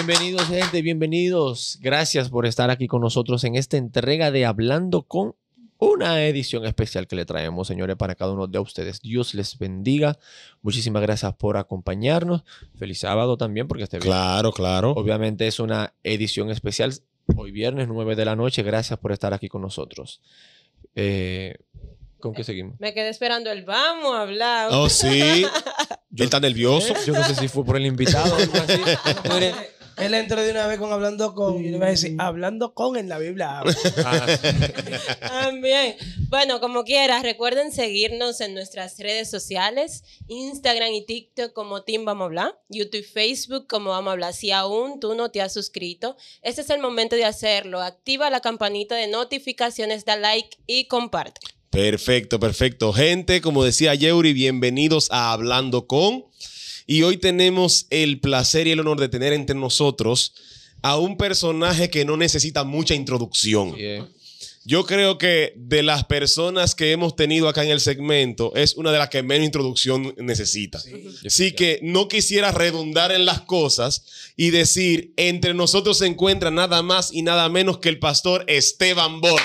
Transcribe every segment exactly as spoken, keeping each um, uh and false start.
Bienvenidos, gente, bienvenidos. Gracias por estar aquí con nosotros en esta entrega de Hablando con, una edición especial que le traemos, señores, para cada uno de ustedes. Dios les bendiga. Muchísimas gracias por acompañarnos. Feliz sábado también, porque este viernes, Claro, claro. obviamente es una edición especial. Hoy viernes, nueve de la noche. Gracias por estar aquí con nosotros. Eh, ¿Con qué seguimos? Me quedé esperando el vamos a hablar. Oh, sí. Él está nervioso. Yo no sé si fue por el invitado o algo así. Mire, él entró de una vez con hablando con, y le iba a decir, hablando con en la Biblia. Ah, También. Bueno, como quieras, recuerden seguirnos en nuestras redes sociales, Instagram y TikTok como Team Vamos a Hablar, YouTube, Facebook como Vamos a Hablar. Si aún tú no te has suscrito, este es el momento de hacerlo. Activa la campanita de notificaciones, da like y comparte. Perfecto, perfecto. Gente, como decía Yeuri, bienvenidos a Hablando con. Y hoy tenemos el placer y el honor de tener entre nosotros a un personaje que no necesita mucha introducción. yeah. Yo creo que de las personas que hemos tenido acá en el segmento, es una de las que menos introducción necesita. Sí. Así que no quisiera redundar en las cosas y decir, entre nosotros se encuentra nada más y nada menos que el pastor Esteban Borges.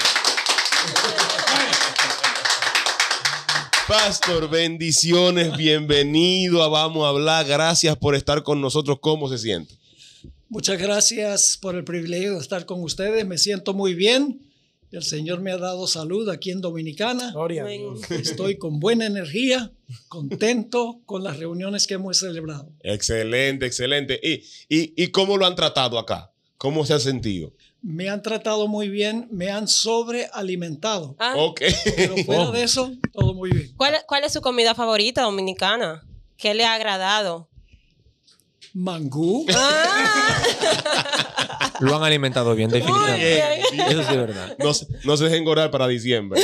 Pastor, bendiciones, bienvenido a Vamos a Hablar. Gracias por estar con nosotros. ¿Cómo se siente? Muchas gracias por el privilegio de estar con ustedes. Me siento muy bien. El Señor me ha dado salud aquí en Dominicana. Gloria a Dios. Estoy con buena energía, contento con las reuniones que hemos celebrado. Excelente, excelente. ¿Y, y, y cómo lo han tratado acá? ¿Cómo se ha sentido? Me han tratado muy bien, me han sobrealimentado. Ah, Ok. Pero fuera de eso, todo muy bien. ¿cuál, ¿Cuál es su comida favorita dominicana? ¿Qué le ha agradado? Mangú. Ah, Lo han alimentado bien, muy definitivamente. bien. Eso sí es verdad. No, se- no se dejen engordar para diciembre.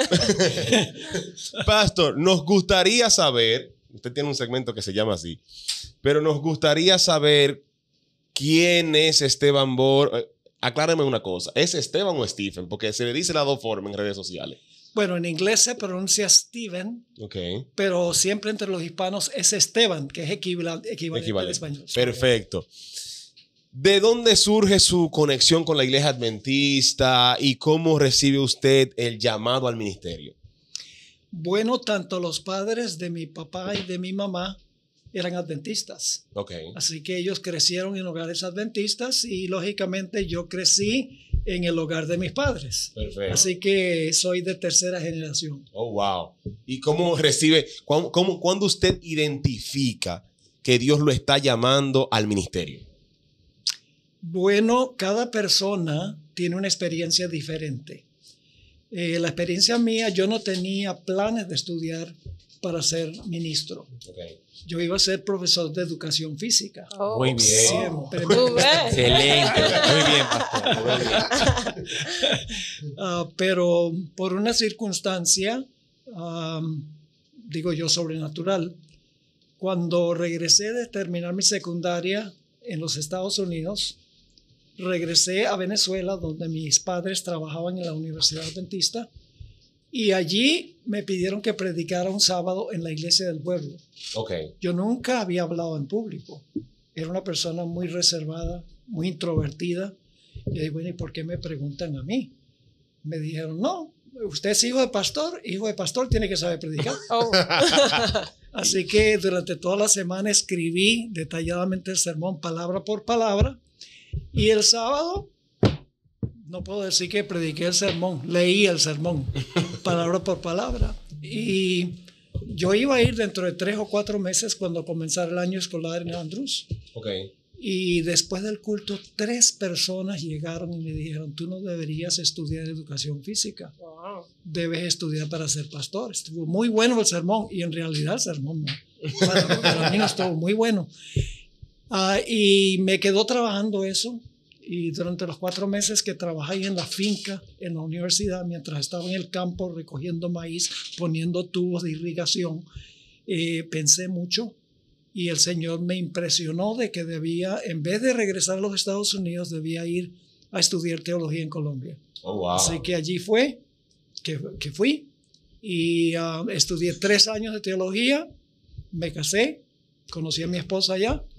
Pastor, nos gustaría saber, usted tiene un segmento que se llama así, pero nos gustaría saber quién es Esteban Borges. Aclárame una cosa, ¿es Esteban o Stephen? Porque se le dice las dos formas en redes sociales. Bueno, en inglés se pronuncia Steven, Ok. pero siempre entre los hispanos es Esteban, que es equivalente, equivalente al Equivalente. español. Perfecto. ¿De dónde surge su conexión con la iglesia adventista y cómo recibe usted el llamado al ministerio? Bueno, tanto los padres de mi papá y de mi mamá eran adventistas. Ok. Así que ellos crecieron en hogares adventistas y lógicamente yo crecí en el hogar de mis padres. Perfecto. Así que soy de tercera generación. Oh, wow. ¿Y cómo recibe, cómo, cómo, cuándo usted identifica que Dios lo está llamando al ministerio? Bueno, cada persona tiene una experiencia diferente. Eh, la experiencia mía, yo no tenía planes de estudiar para ser ministro. Okay. Yo iba a ser profesor de educación física. Oh. Muy bien. Siempre me- ¿Tú ves? Excelente. Muy bien, pastor. Muy bien. Ah, pero por una circunstancia, um, digo yo, sobrenatural, cuando regresé de terminar mi secundaria en los Estados Unidos, regresé a Venezuela, donde mis padres trabajaban en la Universidad Adventista, y allí me pidieron que predicara un sábado en la iglesia del pueblo. Okay. Yo nunca había hablado en público. Era una persona muy reservada, muy introvertida. Y dije, bueno, ¿y por qué me preguntan a mí? Me dijeron, no, usted es hijo de pastor, hijo de pastor tiene que saber predicar. Oh. Así que durante toda la semana escribí detalladamente el sermón palabra por palabra. Y el sábado, no puedo decir que prediqué el sermón, leí el sermón palabra por palabra. Y yo iba a ir dentro de tres o cuatro meses cuando comenzara el año escolar en Andrews. Okay. Y después del culto, tres personas llegaron y me dijeron, tú no deberías estudiar educación física, Wow. debes estudiar para ser pastor. Estuvo muy bueno el sermón y en realidad el sermón no. Para, para mí no estuvo muy bueno. Uh, y me quedó trabajando eso. Y durante los cuatro meses que trabajé en la finca, en la universidad, mientras estaba en el campo recogiendo maíz, poniendo tubos de irrigación, eh, pensé mucho y el Señor me impresionó de que debía, en vez de regresar a los Estados Unidos, debía ir a estudiar teología en Colombia. Oh, wow. Así que allí fue que, que fui y uh, estudié tres años de teología, me casé, conocí a mi esposa allá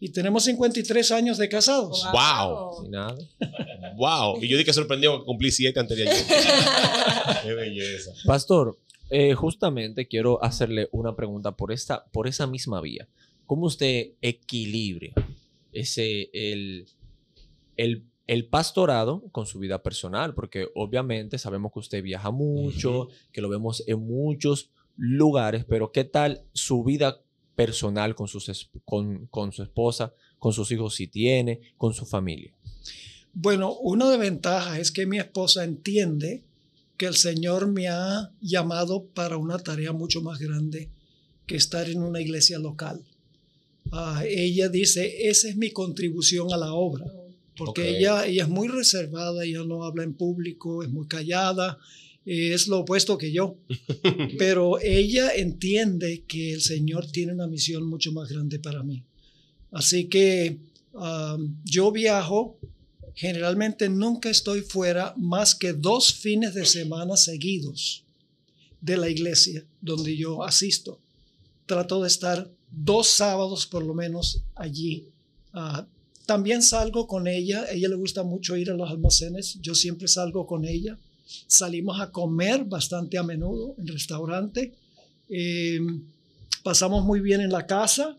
y tenemos cincuenta y tres años de casados. Wow. Sin nada. Wow. Y yo dije sorprendido que cumplí siete anteriormente. Qué belleza. Pastor, eh, justamente quiero hacerle una pregunta por, esta, por esa misma vía. ¿Cómo usted equilibra ese, el, el, el pastorado con su vida personal? Porque obviamente sabemos que usted viaja mucho, uh-huh. que lo vemos en muchos lugares, pero ¿qué tal su vida personal con, sus, con, con su esposa, con sus hijos si tiene, con su familia? Bueno, una de ventajas es que mi esposa entiende que el Señor me ha llamado para una tarea mucho más grande que estar en una iglesia local. Uh, ella dice, esa es mi contribución a la obra, porque okay. ella, ella es muy reservada, ella no habla en público, es muy callada, es lo opuesto que yo, pero ella entiende que el Señor tiene una misión mucho más grande para mí. Así que um, yo viajo, generalmente nunca estoy fuera más que dos fines de semana seguidos de la iglesia donde yo asisto. Trato de estar dos sábados por lo menos allí. Uh, también salgo con ella, a ella le gusta mucho ir a los almacenes, yo siempre salgo con ella. Salimos a comer bastante a menudo en restaurante. Eh, pasamos muy bien en la casa.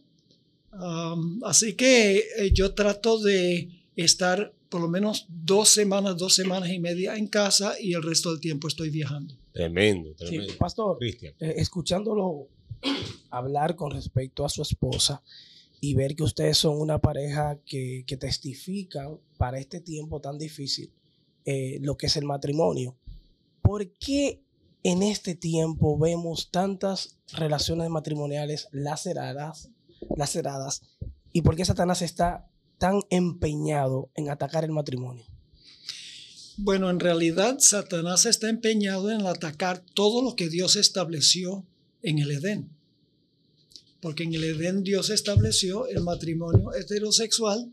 Um, así que eh, yo trato de estar por lo menos dos semanas, dos semanas y media en casa y el resto del tiempo estoy viajando. Tremendo, tremendo. Sí, pastor, eh, escuchándolo hablar con respecto a su esposa y ver que ustedes son una pareja que, que testifican para este tiempo tan difícil eh, lo que es el matrimonio. ¿Por qué en este tiempo vemos tantas relaciones matrimoniales laceradas, laceradas? ¿Y por qué Satanás está tan empeñado en atacar el matrimonio? Bueno, en realidad Satanás está empeñado en atacar todo lo que Dios estableció en el Edén. Porque en el Edén Dios estableció el matrimonio heterosexual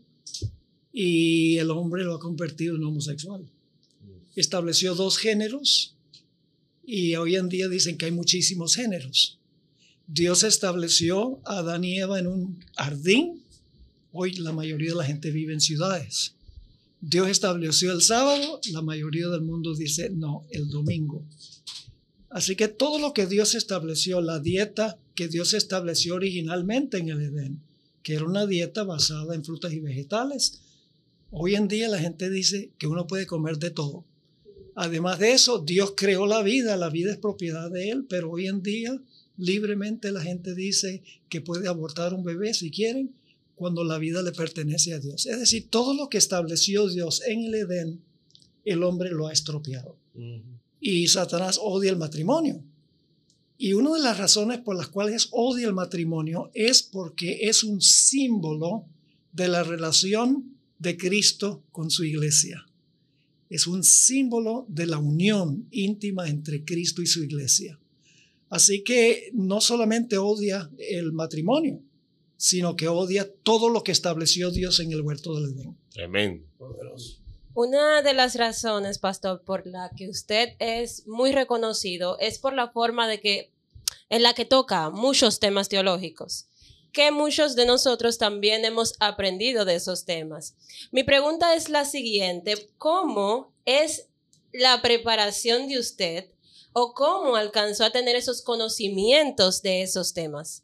y el hombre lo ha convertido en homosexual. Estableció dos géneros y hoy en día dicen que hay muchísimos géneros. Dios estableció a Adán y Eva en un jardín. Hoy la mayoría de la gente vive en ciudades. Dios estableció el sábado, la mayoría del mundo dice no, el domingo. Así que todo lo que Dios estableció, la dieta que Dios estableció originalmente en el Edén, que era una dieta basada en frutas y vegetales, hoy en día la gente dice que uno puede comer de todo. Además de eso, Dios creó la vida, la vida es propiedad de Él, pero hoy en día libremente la gente dice que puede abortar un bebé si quieren, cuando la vida le pertenece a Dios. Es decir, todo lo que estableció Dios en el Edén, el hombre lo ha estropeado. Uh-huh. Y Satanás odia el matrimonio. Y una de las razones por las cuales odia el matrimonio es porque es un símbolo de la relación de Cristo con su iglesia. Es un símbolo de la unión íntima entre Cristo y su iglesia. Así que no solamente odia el matrimonio, sino que odia todo lo que estableció Dios en el huerto del Edén. Tremendo. Poderoso. Una de las razones, pastor, por la que usted es muy reconocido es por la forma de que, en la que toca muchos temas teológicos, que muchos de nosotros también hemos aprendido de esos temas. Mi pregunta es la siguiente: ¿cómo es la preparación de usted o cómo alcanzó a tener esos conocimientos de esos temas?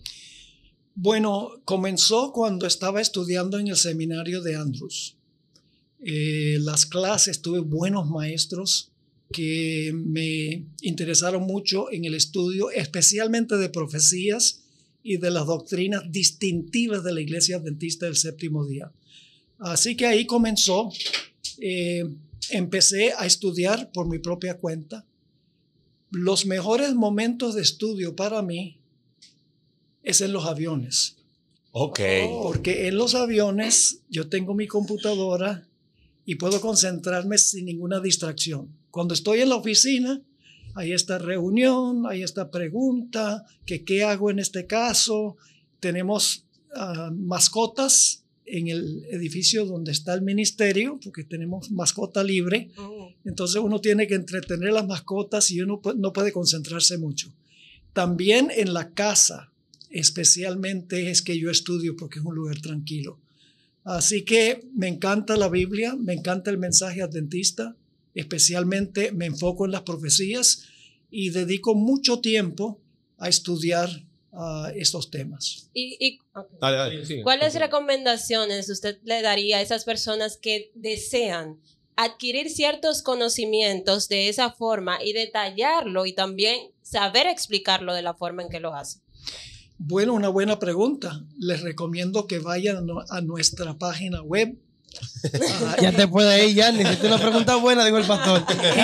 Bueno, comenzó cuando estaba estudiando en el seminario de Andrews. Eh, las clases, tuve buenos maestros que me interesaron mucho en el estudio, especialmente de profecías y de las doctrinas distintivas de la Iglesia Adventista del Séptimo Día. Así que ahí comenzó. Eh, empecé a estudiar por mi propia cuenta. Los mejores momentos de estudio para mí es en los aviones. Ok. Porque en los aviones yo tengo mi computadora y puedo concentrarme sin ninguna distracción. Cuando estoy en la oficina, hay esta reunión, hay esta pregunta, que qué hago en este caso. Tenemos uh, mascotas en el edificio donde está el ministerio, porque tenemos mascota libre. Oh. Entonces uno tiene que entretener las mascotas y uno no puede concentrarse mucho. También en la casa. especialmente es que yo estudio porque es un lugar tranquilo. Así que me encanta la Biblia, me encanta el mensaje adventista, especialmente me enfoco en las profecías y dedico mucho tiempo a estudiar uh, estos temas. ¿Y, y okay. Dale, dale, sigue. ¿Cuáles recomendaciones usted le daría a esas personas que desean adquirir ciertos conocimientos de esa forma y detallarlo y también saber explicarlo de la forma en que lo hacen? Bueno, una buena pregunta. Les recomiendo que vayan a nuestra página web. Uh, ya te puede ir, ya. Necesito una pregunta buena, dijo el pastor.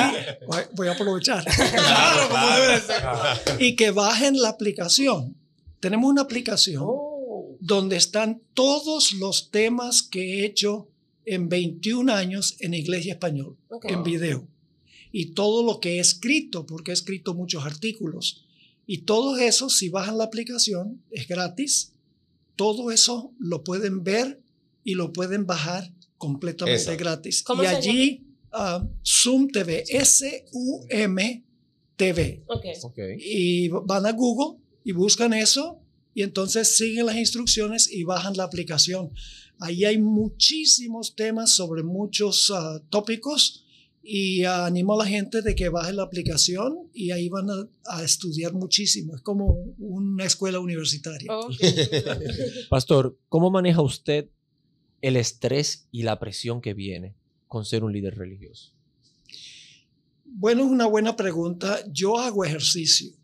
Y voy a aprovechar. Claro, como debe ser. Y que bajen la aplicación. Tenemos una aplicación oh. donde están todos los temas que he hecho en veintiún años en Iglesia Español, okay. en video. Y todo lo que he escrito, porque he escrito muchos artículos. Y todo eso, si bajan la aplicación, es gratis. Todo eso lo pueden ver y lo pueden bajar completamente eso. gratis. Y allí, uh, Zoom T V, S U M T V. Okay. Okay. Y van a Google y buscan eso y entonces siguen las instrucciones y bajan la aplicación. Ahí hay muchísimos temas sobre muchos uh, tópicos. Y uh, animo a la gente de que baje la aplicación y ahí van a, a estudiar muchísimo. Es como una escuela universitaria. Okay. Pastor, ¿cómo maneja usted el estrés y la presión que viene con ser un líder religioso? Bueno, es una buena pregunta. Yo hago ejercicio.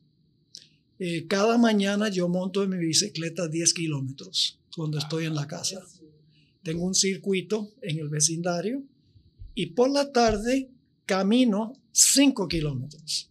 Eh, cada mañana yo monto en mi bicicleta diez kilómetros cuando estoy en la casa. Tengo un circuito en el vecindario. Y por la tarde camino cinco kilómetros.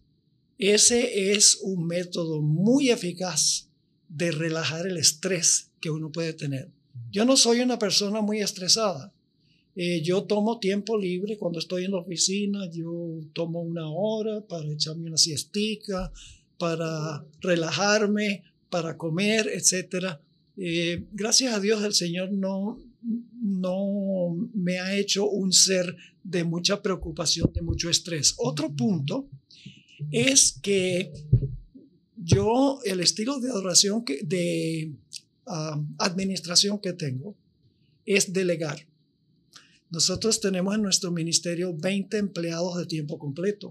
Ese es un método muy eficaz de relajar el estrés que uno puede tener. Yo no soy una persona muy estresada. Eh, yo tomo tiempo libre cuando estoy en la oficina. Yo tomo una hora para echarme una siestica, para relajarme, para comer, etcétera. Eh, gracias a Dios el Señor no... no me ha hecho un ser de mucha preocupación, de mucho estrés. Otro punto es que yo, el estilo de adoración, que, de uh, administración que tengo, es delegar. Nosotros tenemos en nuestro ministerio veinte empleados de tiempo completo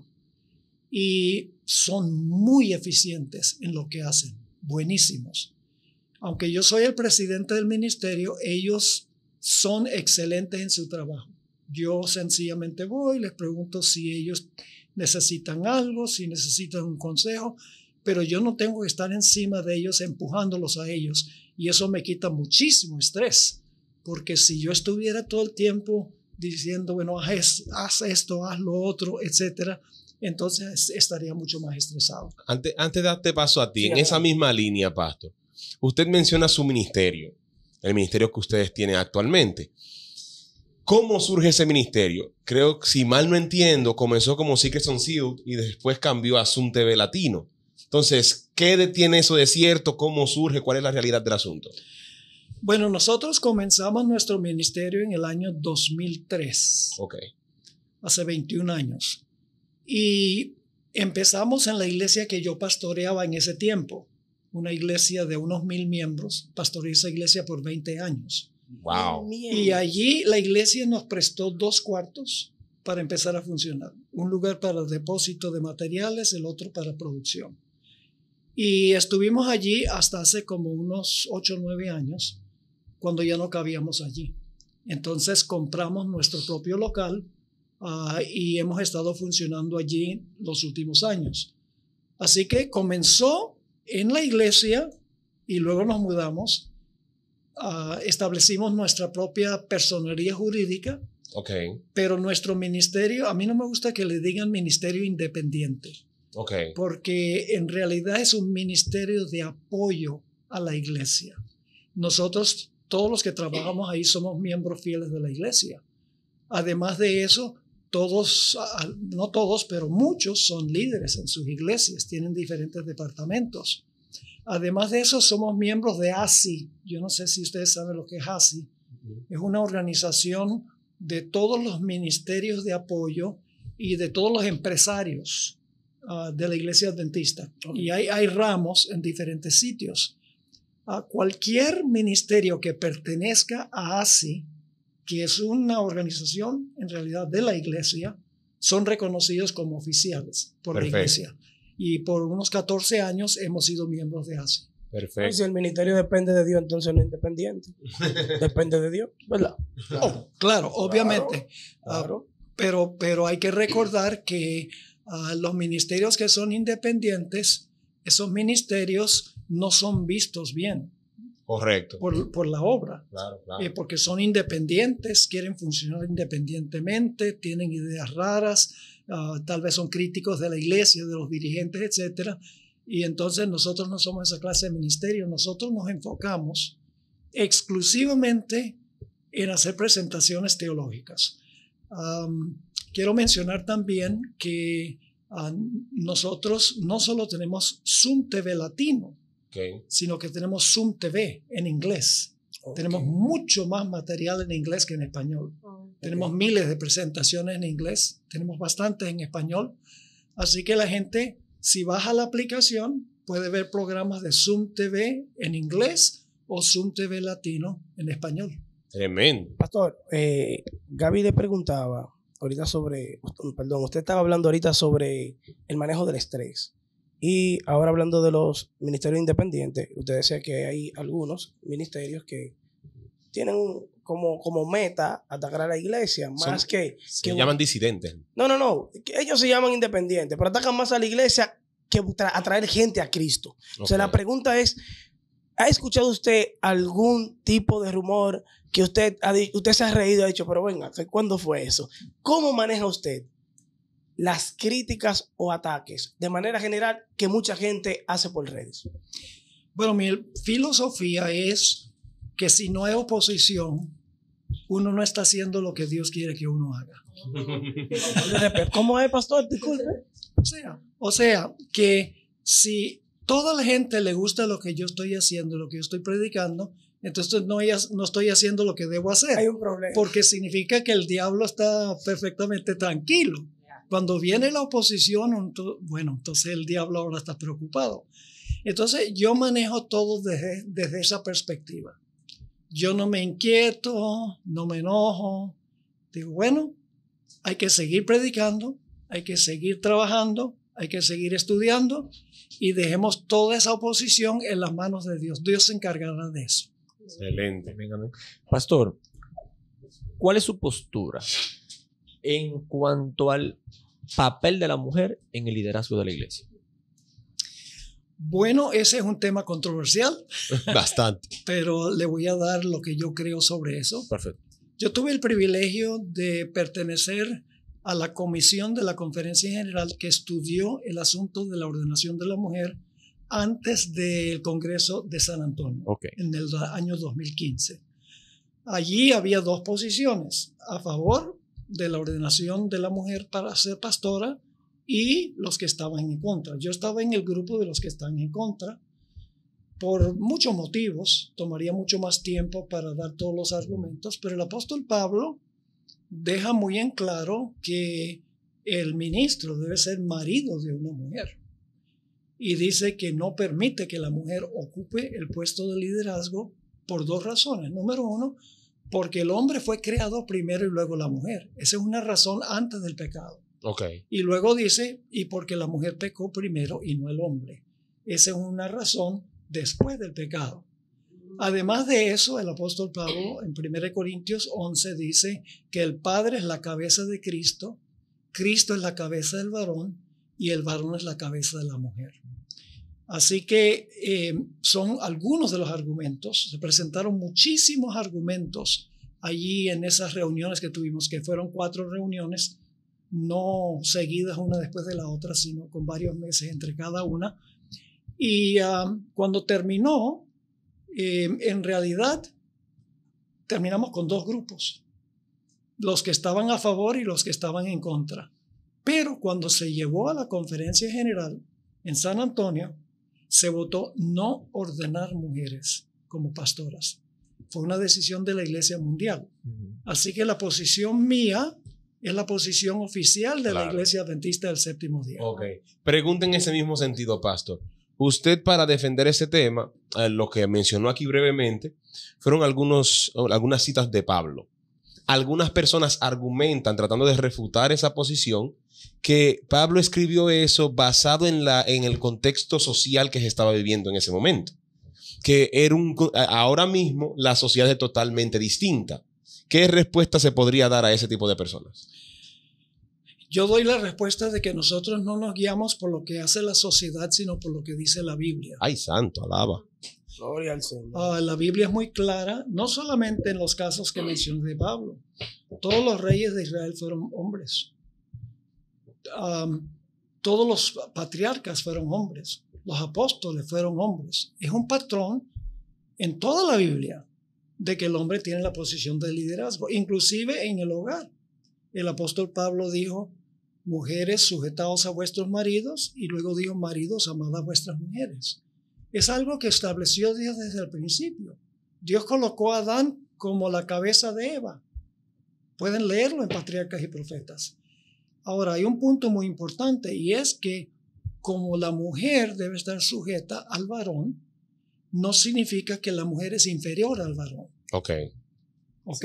y son muy eficientes en lo que hacen, buenísimos. Aunque yo soy el presidente del ministerio, ellos son excelentes en su trabajo. Yo sencillamente voy, les pregunto si ellos necesitan algo, si necesitan un consejo, pero yo no tengo que estar encima de ellos empujándolos a ellos y eso me quita muchísimo estrés, porque si yo estuviera todo el tiempo diciendo, bueno, haz, haz esto, haz lo otro, etcétera, entonces estaría mucho más estresado. Antes, antes de darte paso a ti, sí, en esa misma línea, Pastor, usted menciona su ministerio, el ministerio que ustedes tienen actualmente. ¿Cómo surge ese ministerio? Creo que, si mal no entiendo, comenzó como Secrets Unsealed y después cambió a Zoom T V Latino. Entonces, ¿qué tiene eso de cierto? ¿Cómo surge? ¿Cuál es la realidad del asunto? Bueno, nosotros comenzamos nuestro ministerio en el año dos mil tres. Ok. Hace veintiún años. Y empezamos en la iglesia que yo pastoreaba en ese tiempo. Una iglesia de unos mil miembros. Pastoreé esa iglesia por veinte años. Wow. Y allí la iglesia nos prestó dos cuartos para empezar a funcionar. Un lugar para el depósito de materiales, el otro para producción. Y estuvimos allí hasta hace como unos ocho o nueve años, cuando ya no cabíamos allí. Entonces compramos nuestro propio local uh, y hemos estado funcionando allí los últimos años. Así que comenzó en la iglesia y luego nos mudamos. Uh, establecimos nuestra propia personería jurídica. Okay. Pero nuestro ministerio, a mí no me gusta que le digan ministerio independiente. Okay. Porque en realidad es un ministerio de apoyo a la iglesia. Nosotros, todos los que trabajamos ahí, somos miembros fieles de la iglesia. Además de eso, todos, no todos, pero muchos son líderes en sus iglesias, tienen diferentes departamentos. Además de eso, somos miembros de A S I. Yo no sé si ustedes saben lo que es A S I. Uh-huh. Es una organización de todos los ministerios de apoyo y de todos los empresarios uh, de la iglesia adventista. Uh-huh. Y hay, hay ramos en diferentes sitios. a cualquier ministerio que pertenezca a A S I, que es una organización en realidad de la iglesia, son reconocidos como oficiales por Perfecto. la iglesia. Y por unos catorce años hemos sido miembros de A S I. Perfecto. Si el ministerio depende de Dios, entonces no es independiente. Depende de Dios, ¿verdad? Oh, claro, obviamente. Claro. Ah, pero, pero hay que recordar que uh, los ministerios que son independientes, esos ministerios no son vistos bien Correcto. por, por la obra. Claro, claro. Eh, porque son independientes, quieren funcionar independientemente, tienen ideas raras, uh, tal vez son críticos de la iglesia, de los dirigentes, etcétera. Y entonces nosotros no somos esa clase de ministerio, nosotros nos enfocamos exclusivamente en hacer presentaciones teológicas. Um, quiero mencionar también que uh, nosotros no solo tenemos Zoom T V latino, Okay. sino que tenemos Zoom T V en inglés. Okay. Tenemos mucho más material en inglés que en español. Okay. Tenemos miles de presentaciones en inglés, tenemos bastantes en español. Así que la gente, si baja la aplicación, puede ver programas de Zoom T V en inglés o Zoom T V latino en español. Tremendo. Pastor, eh, Gaby le preguntaba ahorita sobre, perdón, usted estaba hablando ahorita sobre el manejo del estrés. Y ahora hablando de los ministerios independientes, usted decía que hay algunos ministerios que tienen como, como meta atacar a la iglesia, más Son, que... Se que llaman disidentes. No, no, no. Ellos se llaman independientes, pero atacan más a la iglesia que atraer gente a Cristo. Okay. O sea, la pregunta es, ¿ha escuchado usted algún tipo de rumor que usted, ha, usted se ha reído y ha dicho, pero venga, ¿cuándo fue eso? ¿Cómo maneja usted las críticas o ataques de manera general que mucha gente hace por redes? Bueno, mi filosofía es que si no hay oposición, uno no está haciendo lo que Dios quiere que uno haga. ¿Cómo es, pastor? Disculpe. O sea, o sea, que si toda la gente le gusta lo que yo estoy haciendo, lo que yo estoy predicando, entonces no, no estoy haciendo lo que debo hacer. Hay un problema. Porque significa que el diablo está perfectamente tranquilo. Cuando viene la oposición, bueno, entonces el diablo ahora está preocupado. Entonces yo manejo todo desde, desde esa perspectiva. Yo no me inquieto, no me enojo. Digo, bueno, hay que seguir predicando, hay que seguir trabajando, hay que seguir estudiando y dejemos toda esa oposición en las manos de Dios. Dios se encargará de eso. Excelente. Pastor, ¿cuál es su postura en cuanto al papel de la mujer en el liderazgo de la iglesia? Bueno, ese es un tema controversial. Bastante. Pero le voy a dar lo que yo creo sobre eso. Perfecto. Yo tuve el privilegio de pertenecer a la comisión de la Conferencia General que estudió el asunto de la ordenación de la mujer antes del Congreso de San Antonio, okay, en el año dos mil quince. Allí había dos posiciones, a favor de la ordenación de la mujer para ser pastora y los que estaban en contra. Yo estaba en el grupo de los que están en contra por muchos motivos. Tomaría mucho más tiempo para dar todos los argumentos, pero el apóstol Pablo deja muy en claro que el ministro debe ser marido de una mujer y dice que no permite que la mujer ocupe el puesto de liderazgo por dos razones. Número uno, porque el hombre fue creado primero y luego la mujer. Esa es una razón antes del pecado. Okay. Y luego dice, y porque la mujer pecó primero y no el hombre. Esa es una razón después del pecado. Además de eso, el apóstol Pablo en primera Corintios once dice que el Padre es la cabeza de Cristo, Cristo es la cabeza del varón y el varón es la cabeza de la mujer. Así que eh, son algunos de los argumentos. Se presentaron muchísimos argumentos allí en esas reuniones que tuvimos, que fueron cuatro reuniones, no seguidas una después de la otra, sino con varios meses entre cada una. Y um, cuando terminó, eh, en realidad terminamos con dos grupos, los que estaban a favor y los que estaban en contra. Pero cuando se llevó a la conferencia general en San Antonio, se votó no ordenar mujeres como pastoras. Fue una decisión de la Iglesia Mundial. Uh-huh. Así que la posición mía es la posición oficial de claro. la Iglesia Adventista del Séptimo Día. Okay. Pregunta en ese mismo sentido, pastor. Usted, para defender ese tema, eh, lo que mencionó aquí brevemente, fueron algunos, algunas citas de Pablo. Algunas personas argumentan, tratando de refutar esa posición, que Pablo escribió eso basado en, la, en el contexto social que se estaba viviendo en ese momento. Que era un, ahora mismo la sociedad es totalmente distinta. ¿Qué respuesta se podría dar a ese tipo de personas? Yo doy la respuesta de que nosotros no nos guiamos por lo que hace la sociedad, sino por lo que dice la Biblia. Ay, santo, alaba. Gloria al Señor. Uh, la Biblia es muy clara, no solamente en los casos que mencioné de Pablo. Todos los reyes de Israel fueron hombres. Um, todos los patriarcas fueron hombres. Los apóstoles fueron hombres. Es un patrón en toda la Biblia de que el hombre tiene la posición de liderazgo, inclusive en el hogar. El apóstol Pablo dijo, mujeres, sujetaos a vuestros maridos, y luego dijo, maridos, amad a vuestras mujeres. Es algo que estableció Dios desde el principio. Dios colocó a Adán como la cabeza de Eva. Pueden leerlo en Patriarcas y Profetas. Ahora, hay un punto muy importante, y es que como la mujer debe estar sujeta al varón, no significa que la mujer es inferior al varón. Ok. ¿Ok?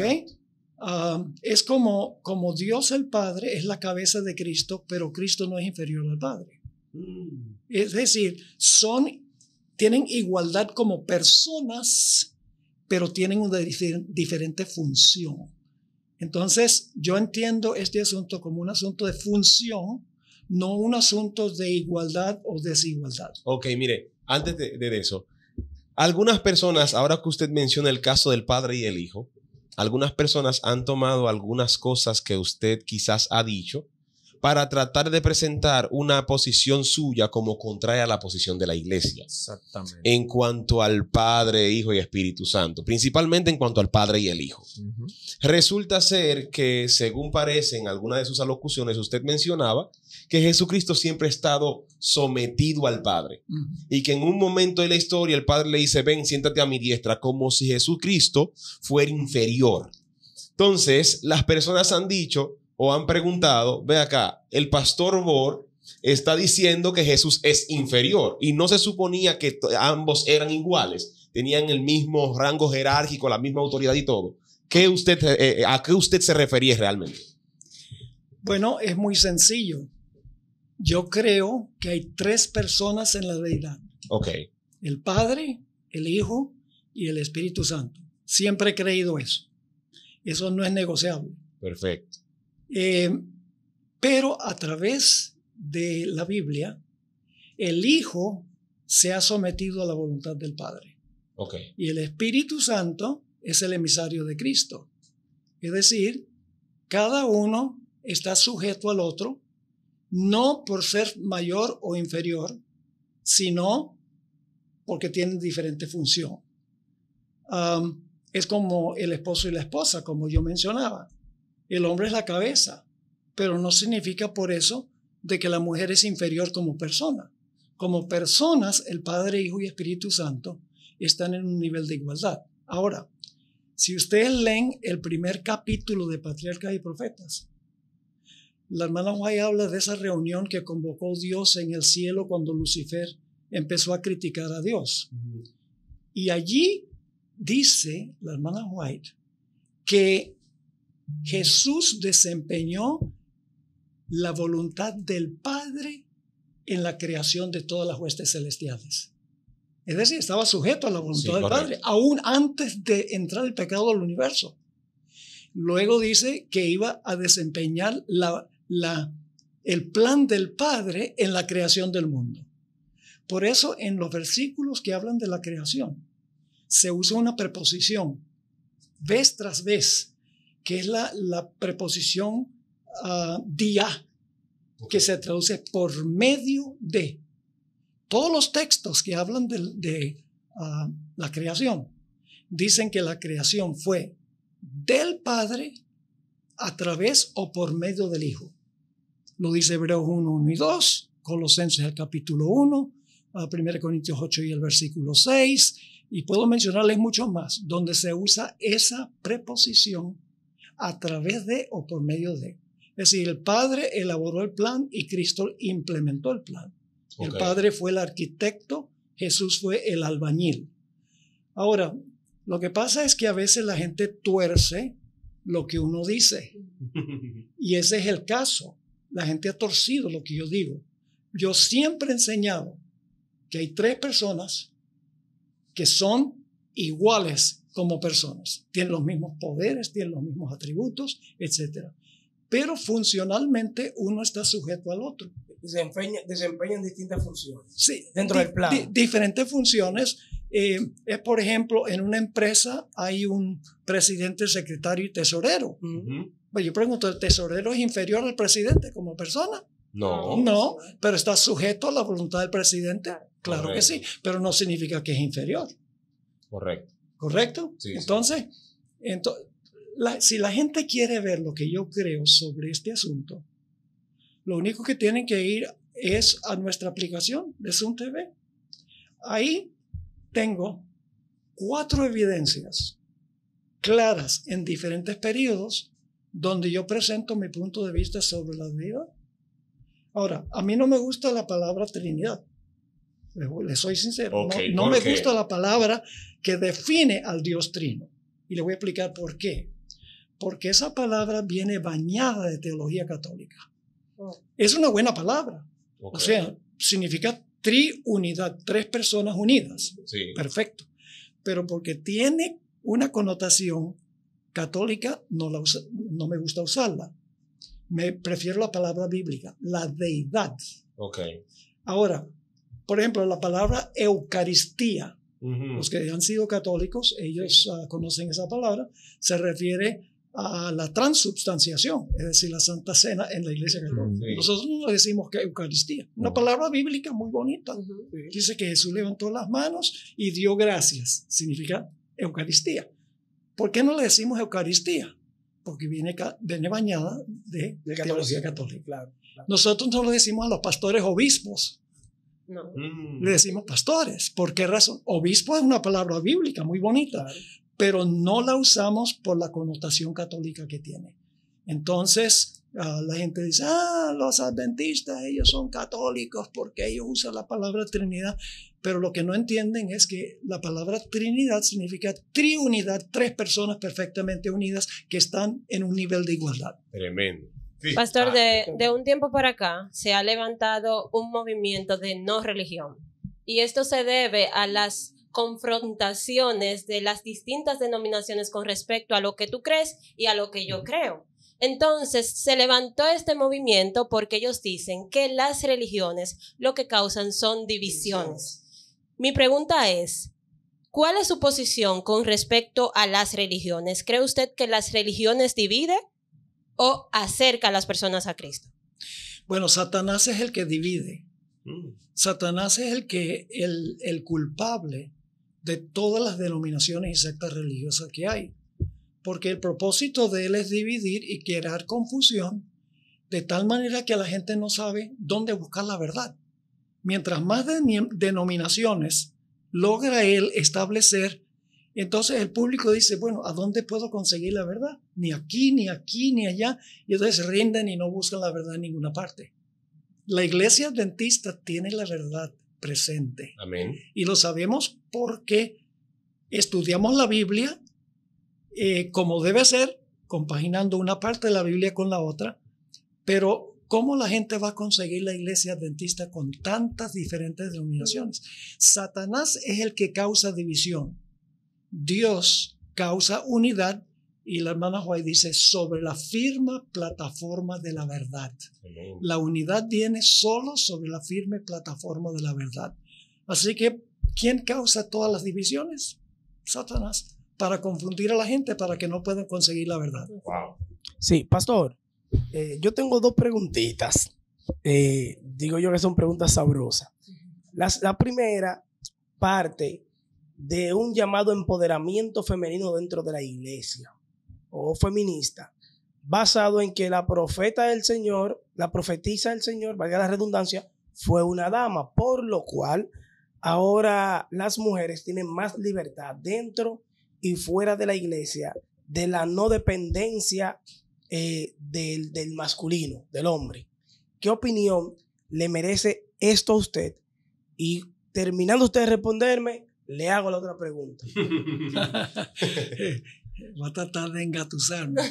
Uh, es como, como Dios el Padre es la cabeza de Cristo, pero Cristo no es inferior al Padre. Mm. Es decir, son, tienen igualdad como personas, pero tienen una difer- diferente función. Entonces, yo entiendo este asunto como un asunto de función, no un asunto de igualdad o desigualdad. Ok, mire, antes de, de eso, algunas personas, ahora que usted menciona el caso del padre y el hijo, algunas personas han tomado algunas cosas que usted quizás ha dicho para tratar de presentar una posición suya como contraria a la posición de la iglesia. Exactamente. En cuanto al Padre, Hijo y Espíritu Santo, principalmente en cuanto al Padre y el Hijo. Uh-huh. Resulta ser que, según parece en alguna de sus alocuciones, usted mencionaba que Jesucristo siempre ha estado sometido al Padre. Uh-huh. Y que en un momento de la historia el Padre le dice, ven, siéntate a mi diestra, como si Jesucristo fuera inferior. Entonces, las personas han dicho o han preguntado, ve acá, el pastor Bor está diciendo que Jesús es inferior y no se suponía que ambos eran iguales, tenían el mismo rango jerárquico, la misma autoridad y todo. ¿Qué usted, eh, ¿A qué usted se refería realmente? Bueno, es muy sencillo. Yo creo que hay tres personas en la deidad. Ok. El Padre, el Hijo y el Espíritu Santo. Siempre he creído eso. Eso no es negociable. Perfecto. Eh, pero a través de la Biblia, el Hijo se ha sometido a la voluntad del Padre. Okay. Y el Espíritu Santo es el emisario de Cristo. Es decir, cada uno está sujeto al otro, no por ser mayor o inferior, sino porque tienen diferente función. Um, es como el esposo y la esposa, como yo mencionaba. El hombre es la cabeza, pero no significa por eso de que la mujer es inferior como persona. Como personas, el Padre, Hijo y Espíritu Santo están en un nivel de igualdad. Ahora, si ustedes leen el primer capítulo de Patriarcas y Profetas, la hermana White habla de esa reunión que convocó Dios en el cielo cuando Lucifer empezó a criticar a Dios. Uh-huh. Y allí dice la hermana White que Jesús desempeñó la voluntad del Padre en la creación de todas las huestes celestiales. Es decir, estaba sujeto a la voluntad sí, del correcto. Padre, aún antes de entrar el pecado al universo. Luego dice que iba a desempeñar la, la, el plan del Padre en la creación del mundo. Por eso, en los versículos que hablan de la creación, se usa una preposición, vez tras vez, que es la, la preposición uh, dia, que se traduce por medio de. Todos los textos que hablan de, de uh, la creación dicen que la creación fue del Padre a través o por medio del Hijo. Lo dice Hebreos uno, uno y dos, Colosenses el capítulo uno, uh, primera Corintios ocho y el versículo seis, y puedo mencionarles muchos más, donde se usa esa preposición a través de o por medio de. Es decir, el Padre elaboró el plan y Cristo implementó el plan. El Ok. Padre fue el arquitecto, Jesús fue el albañil. Ahora, lo que pasa es que a veces la gente tuerce lo que uno dice. Y ese es el caso. La gente ha torcido lo que yo digo. Yo siempre he enseñado que hay tres personas que son iguales como personas. Tienen los mismos poderes, tienen los mismos atributos, etcétera. Pero funcionalmente uno está sujeto al otro. Desempeña, desempeñan distintas funciones. Sí, Dentro del plan. di- diferentes funciones. Eh, es, por ejemplo, en una empresa hay un presidente, secretario y tesorero. Ujú. Pues yo pregunto, ¿el tesorero es inferior al presidente como persona? No. No, pero está sujeto a la voluntad del presidente. Claro que Correcto. sí, pero no significa que es inferior. Correcto. ¿Correcto? Sí, sí. Entonces, ento- la- si la gente quiere ver lo que yo creo sobre este asunto, lo único que tienen que ir es a nuestra aplicación de Zoom T V. Ahí tengo cuatro evidencias claras en diferentes periodos donde yo presento mi punto de vista sobre la vida. Ahora, a mí no me gusta la palabra Trinidad. Le, le soy sincero. Ok, no no ¿por me qué? gusta la palabra que define al Dios Trino. Y le voy a explicar por qué. Porque esa palabra viene bañada de teología católica. Es una buena palabra. Ok. O sea, significa triunidad, tres personas unidas. Sí. Perfecto. Pero porque tiene una connotación católica, no, la usa- no me gusta usarla. Me prefiero la palabra bíblica, la deidad. Ok. Ahora, por ejemplo, la palabra Eucaristía. Ujú. Los que han sido católicos, ellos ah, conocen esa palabra. Se refiere a la transubstanciación, es decir, la Santa Cena en la Iglesia Católica. Sí. Nosotros no decimos que Eucaristía. Una No. palabra bíblica muy bonita. Ujú. Dice que Jesús levantó las manos y dio gracias. Significa Eucaristía. ¿Por qué no le decimos Eucaristía? Porque viene, ca- viene bañada de Del teología catolicismo. católica. Claro, claro. Nosotros no le decimos a los pastores obispos, No. Mm. le decimos pastores. ¿Por qué razón? Obispo es una palabra bíblica muy bonita, Claro. pero no la usamos por la connotación católica que tiene. Entonces, ah, la gente dice, ah, los adventistas, ellos son católicos porque ellos usan la palabra Trinidad, pero lo que no entienden es que la palabra Trinidad significa triunidad, tres personas perfectamente unidas que están en un nivel de igualdad. Tremendo. Sí. Pastor, Ah, de, de un tiempo para acá se ha levantado un movimiento de no religión. Y esto se debe a las confrontaciones de las distintas denominaciones con respecto a lo que tú crees y a lo que yo creo. Entonces, se levantó este movimiento porque ellos dicen que las religiones lo que causan son divisiones. Mi pregunta es, ¿cuál es su posición con respecto a las religiones? ¿Cree usted que las religiones dividen o acerca a las personas a Cristo? Bueno, Satanás es el que divide. mm. Satanás es el que el, el culpable de todas las denominaciones y sectas religiosas que hay. Porque el propósito de él es dividir y crear confusión de tal manera que la gente no sabe dónde buscar la verdad. Mientras más de- denominaciones logra él establecer, entonces el público dice, bueno, ¿a dónde puedo conseguir la verdad? Ni aquí, ni aquí, ni allá. Y entonces rinden y no buscan la verdad en ninguna parte. La iglesia adventista tiene la verdad presente. Amén. Y lo sabemos porque estudiamos la Biblia eh, como debe ser, compaginando una parte de la Biblia con la otra, pero ¿cómo la gente va a conseguir la iglesia adventista con tantas diferentes denominaciones? Satanás es el que causa división. Dios causa unidad y la hermana White dice sobre la firme plataforma de la verdad. Amén. La unidad viene solo sobre la firme plataforma de la verdad. Así que, ¿quién causa todas las divisiones? Satanás, para confundir a la gente, para que no puedan conseguir la verdad. Wow. Sí, pastor, eh, yo tengo dos preguntitas. Eh, digo yo que son preguntas sabrosas. Las- la primera parte de un llamado empoderamiento femenino dentro de la iglesia o feminista, basado en que la profeta del Señor, la profetisa del Señor, valga la redundancia, fue una dama, por lo cual ahora las mujeres tienen más libertad dentro y fuera de la iglesia, de la no dependencia eh, del, del masculino, del hombre. ¿Qué opinión le merece esto a usted y terminando usted de responderme, le hago la otra pregunta. Va a tratar de engatusarme.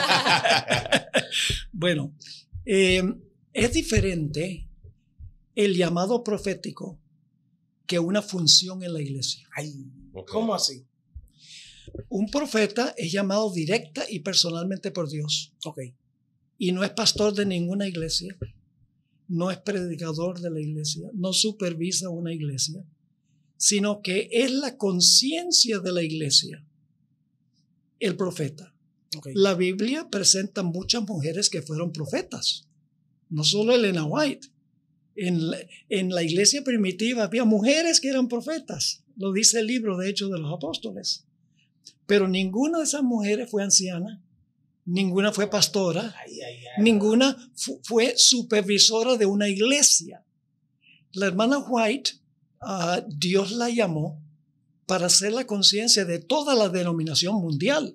Bueno, eh, es diferente el llamado profético que una función en la iglesia. Ay, Ok. ¿cómo así? Un profeta es llamado directa y personalmente por Dios. Ok. Y no es pastor de ninguna iglesia, no es predicador de la iglesia, no supervisa una iglesia, sino que es la conciencia de la iglesia, el profeta. Okay. La Biblia presenta muchas mujeres que fueron profetas, no solo Elena White. En la, en la iglesia primitiva había mujeres que eran profetas, lo dice el libro de Hechos de los Apóstoles. Pero ninguna de esas mujeres fue anciana, ninguna fue pastora, Ay, ay, ay. ninguna fu- fue supervisora de una iglesia. La hermana White, uh, Dios la llamó para hacer la conciencia de toda la denominación mundial.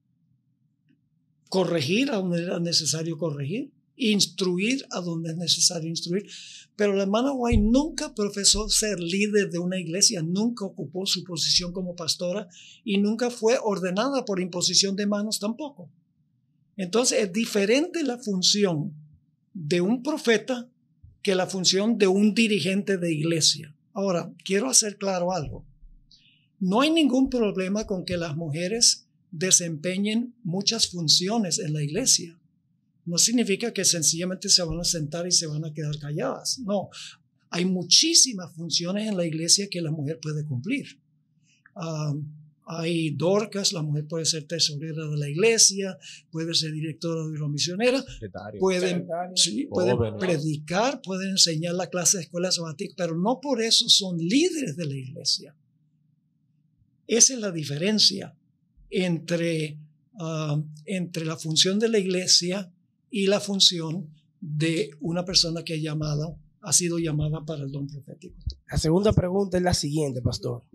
Corregir a donde era necesario corregir, instruir a donde es necesario instruir. Pero la hermana White nunca profesó ser líder de una iglesia, nunca ocupó su posición como pastora y nunca fue ordenada por imposición de manos tampoco. Entonces es diferente la función de un profeta que la función de un dirigente de iglesia. Ahora, quiero hacer claro algo. No hay ningún problema con que las mujeres desempeñen muchas funciones en la iglesia. No significa que sencillamente se van a sentar y se van a quedar calladas. No, hay muchísimas funciones en la iglesia que la mujer puede cumplir. Um, hay Dorcas, la mujer puede ser tesorera de la iglesia, puede ser directora de una misionera, pueden, sí, pueden predicar, pueden enseñar la clase de escuela sabática, pero no por eso son líderes de la iglesia. Esa es la diferencia entre, uh, entre la función de la iglesia y la función de una persona que ha, llamado, ha sido llamada para el don profético. La segunda pregunta es la siguiente, pastor.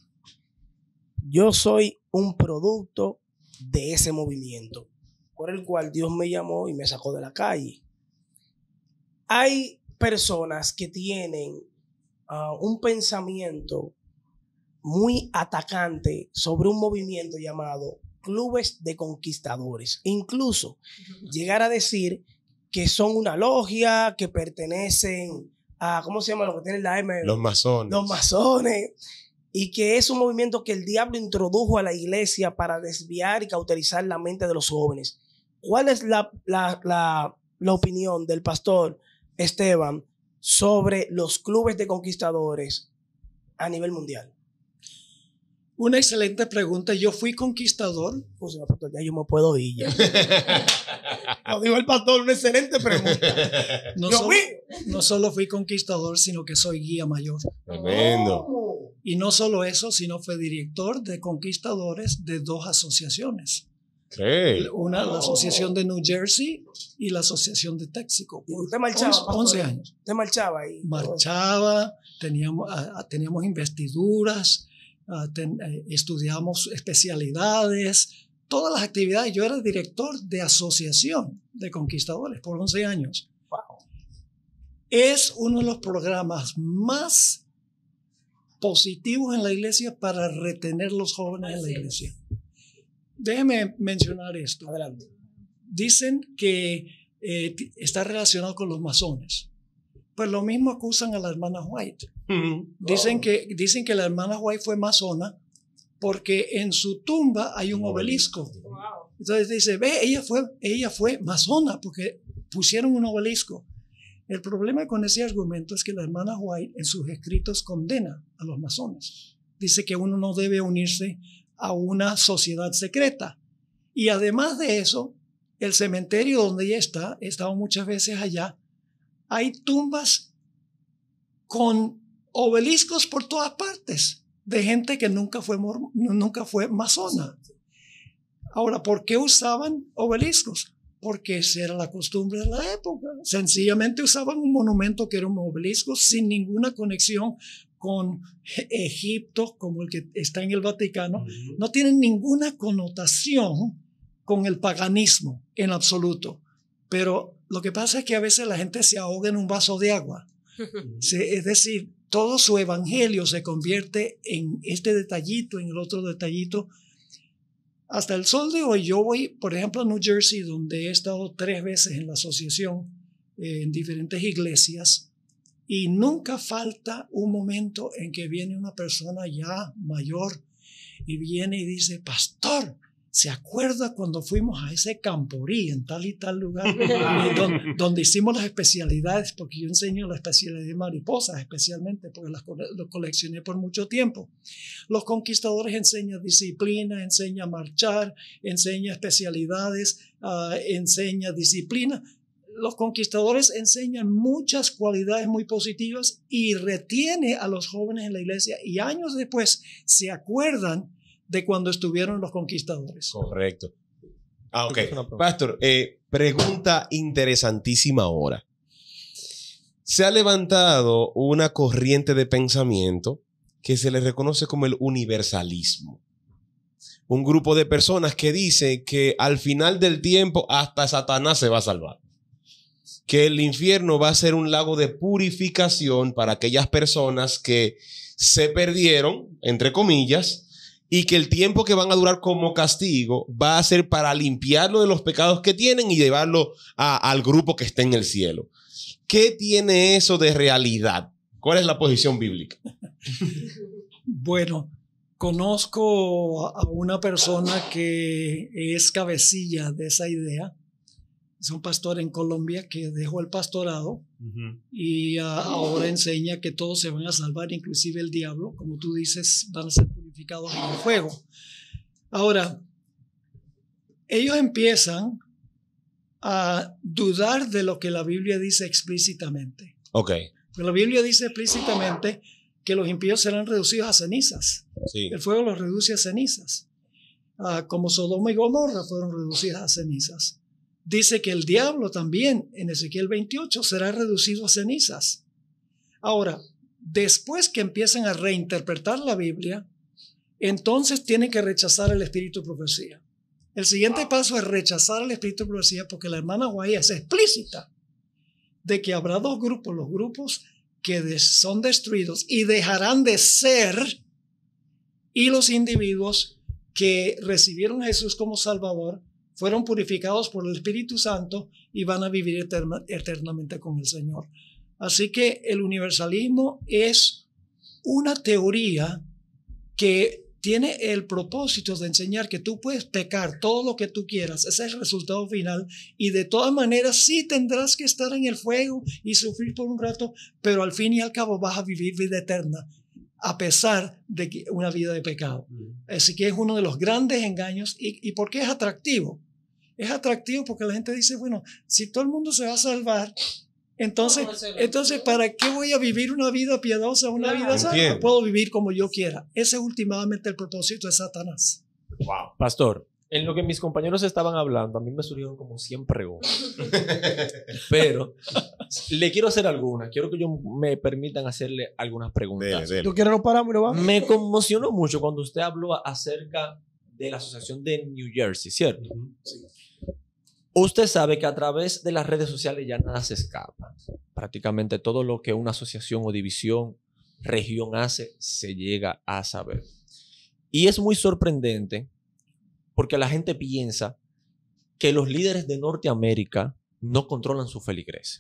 Yo soy un producto de ese movimiento por el cual Dios me llamó y me sacó de la calle. Hay personas que tienen uh, un pensamiento muy atacante sobre un movimiento llamado clubes de conquistadores. Incluso llegar a decir que son una logia, que pertenecen a, ¿cómo se llama lo que tiene la M? Los masones. Los masones. Y que es un movimiento que el diablo introdujo a la iglesia para desviar y cauterizar la mente de los jóvenes. ¿Cuál es la, la, la, la opinión del pastor Esteban sobre los clubes de conquistadores a nivel mundial? Una excelente pregunta. Yo fui conquistador. Pues, pastor, ya yo me puedo ir ya. Lo dijo el pastor, una excelente pregunta. No, Yo solo, fui. no solo fui conquistador, sino que soy guía mayor. Tremendo. Oh. Y no solo eso, sino fue director de conquistadores de dos asociaciones. ¿Qué? Una, la asociación de New Jersey y la asociación de Texaco. ¿Y usted marchaba, pastor? once años. Usted marchaba ahí. Marchaba, teníamos, uh, teníamos investiduras, uh, ten, uh, estudiamos especialidades, todas las actividades. Yo era director de asociación de conquistadores por once años. Wow. Es uno de los programas más positivos en la iglesia para retener los jóvenes en la iglesia. Déjeme mencionar esto. Adelante. Dicen que eh, está relacionado con los masones. Pues lo mismo acusan a la hermana White. Dicen, que, dicen que la hermana White fue masona porque en su tumba hay un obelisco. Wow. Entonces dice, ve, ella fue, ella fue masona porque pusieron un obelisco. El problema con ese argumento es que la hermana White en sus escritos condena a los masones. Dice que uno no debe unirse a una sociedad secreta. Y además de eso, el cementerio donde ella está, he estado muchas veces allá, hay tumbas con obeliscos por todas partes de gente que nunca fue, nunca fue masona. Ahora, ¿por qué usaban obeliscos? Porque esa era la costumbre de la época. Sencillamente usaban un monumento que era un obelisco sin ninguna conexión con Egipto, como el que está en el Vaticano. No tienen ninguna connotación con el paganismo en absoluto. Pero lo que pasa es que a veces la gente se ahoga en un vaso de agua. Se- es decir, todo su evangelio se convierte en este detallito, en el otro detallito. Hasta el sol de hoy, yo voy, por ejemplo, a New Jersey, donde he estado tres veces en la asociación, eh, en diferentes iglesias, y nunca falta un momento en que viene una persona ya mayor y viene y dice, pastor, ¿se acuerda cuando fuimos a ese camporí en tal y tal lugar? Y don- donde hicimos las especialidades, porque yo enseño la especialidad de mariposas especialmente, porque las cole- lo coleccioné por mucho tiempo. Los conquistadores enseñan disciplina, enseñan marchar, enseñan especialidades, ah, enseña disciplina. Los conquistadores enseñan muchas cualidades muy positivas y retiene a los jóvenes en la iglesia y años después se acuerdan de cuando estuvieron los conquistadores. Correcto. Ah, ok. Es una pregunta. Pastor, eh, pregunta interesantísima ahora. Se ha levantado una corriente de pensamiento que se le reconoce como el universalismo. Un grupo de personas que dice que al final del tiempo hasta Satanás se va a salvar. Que el infierno va a ser un lago de purificación para aquellas personas que se perdieron, entre comillas, y que el tiempo que van a durar como castigo va a ser para limpiarlo de los pecados que tienen y llevarlo a- al grupo que está en el cielo. ¿Qué tiene eso de realidad? ¿Cuál es la posición bíblica? Bueno, conozco a a una persona que es cabecilla de esa idea. Es un pastor en Colombia que dejó el pastorado y ah, ahora enseña que todos se van a salvar, inclusive el diablo, como tú dices, van a ser purificados en el fuego. Ahora, ellos empiezan a dudar de lo que la Biblia dice explícitamente. Ok, Porque la Biblia dice explícitamente que los impíos serán reducidos a cenizas. sí. El fuego los reduce a cenizas. Ah, como Sodoma y Gomorra fueron reducidas a cenizas. Dice que el diablo también, en Ezequiel veintiocho, será reducido a cenizas. Ahora, después que empiezan a reinterpretar la Biblia, entonces tienen que rechazar el espíritu de profecía. El siguiente paso es rechazar el espíritu de profecía porque la hermana Guaya es explícita de que habrá dos grupos, los grupos que des- son destruidos y dejarán de ser, y los individuos que recibieron a Jesús como Salvador, fueron purificados por el Espíritu Santo y van a vivir eterna- eternamente con el Señor. Así que el universalismo es una teoría que tiene el propósito de enseñar que tú puedes pecar todo lo que tú quieras, ese es el resultado final, y de todas maneras sí tendrás que estar en el fuego y sufrir por un rato, pero al fin y al cabo vas a vivir vida eterna, a pesar de que una vida de pecado. Así que es uno de los grandes engaños. ¿Y, y por qué es atractivo? Es atractivo porque la gente dice, bueno, si todo el mundo se va a salvar, entonces, ¿Cómo se lo entonces ¿para qué voy a vivir una vida piadosa, una Claro. vida sana? Entiendo. Puedo vivir como yo quiera. Ese es últimamente el propósito de Satanás. Wow. Pastor, en lo que mis compañeros estaban hablando, a mí me surgieron como cien preguntas. Pero le quiero hacer algunas. Quiero que yo me permitan hacerle algunas preguntas. Dele, dele. ¿Tú quieres nos paramos y nos vamos? Me conmocionó mucho cuando usted habló acerca de la asociación de New Jersey, ¿cierto? Usted sabe que a través de las redes sociales ya nada se escapa. Prácticamente todo lo que una asociación o división, región hace, se llega a saber. Y es muy sorprendente porque la gente piensa que los líderes de Norteamérica no controlan su feligres.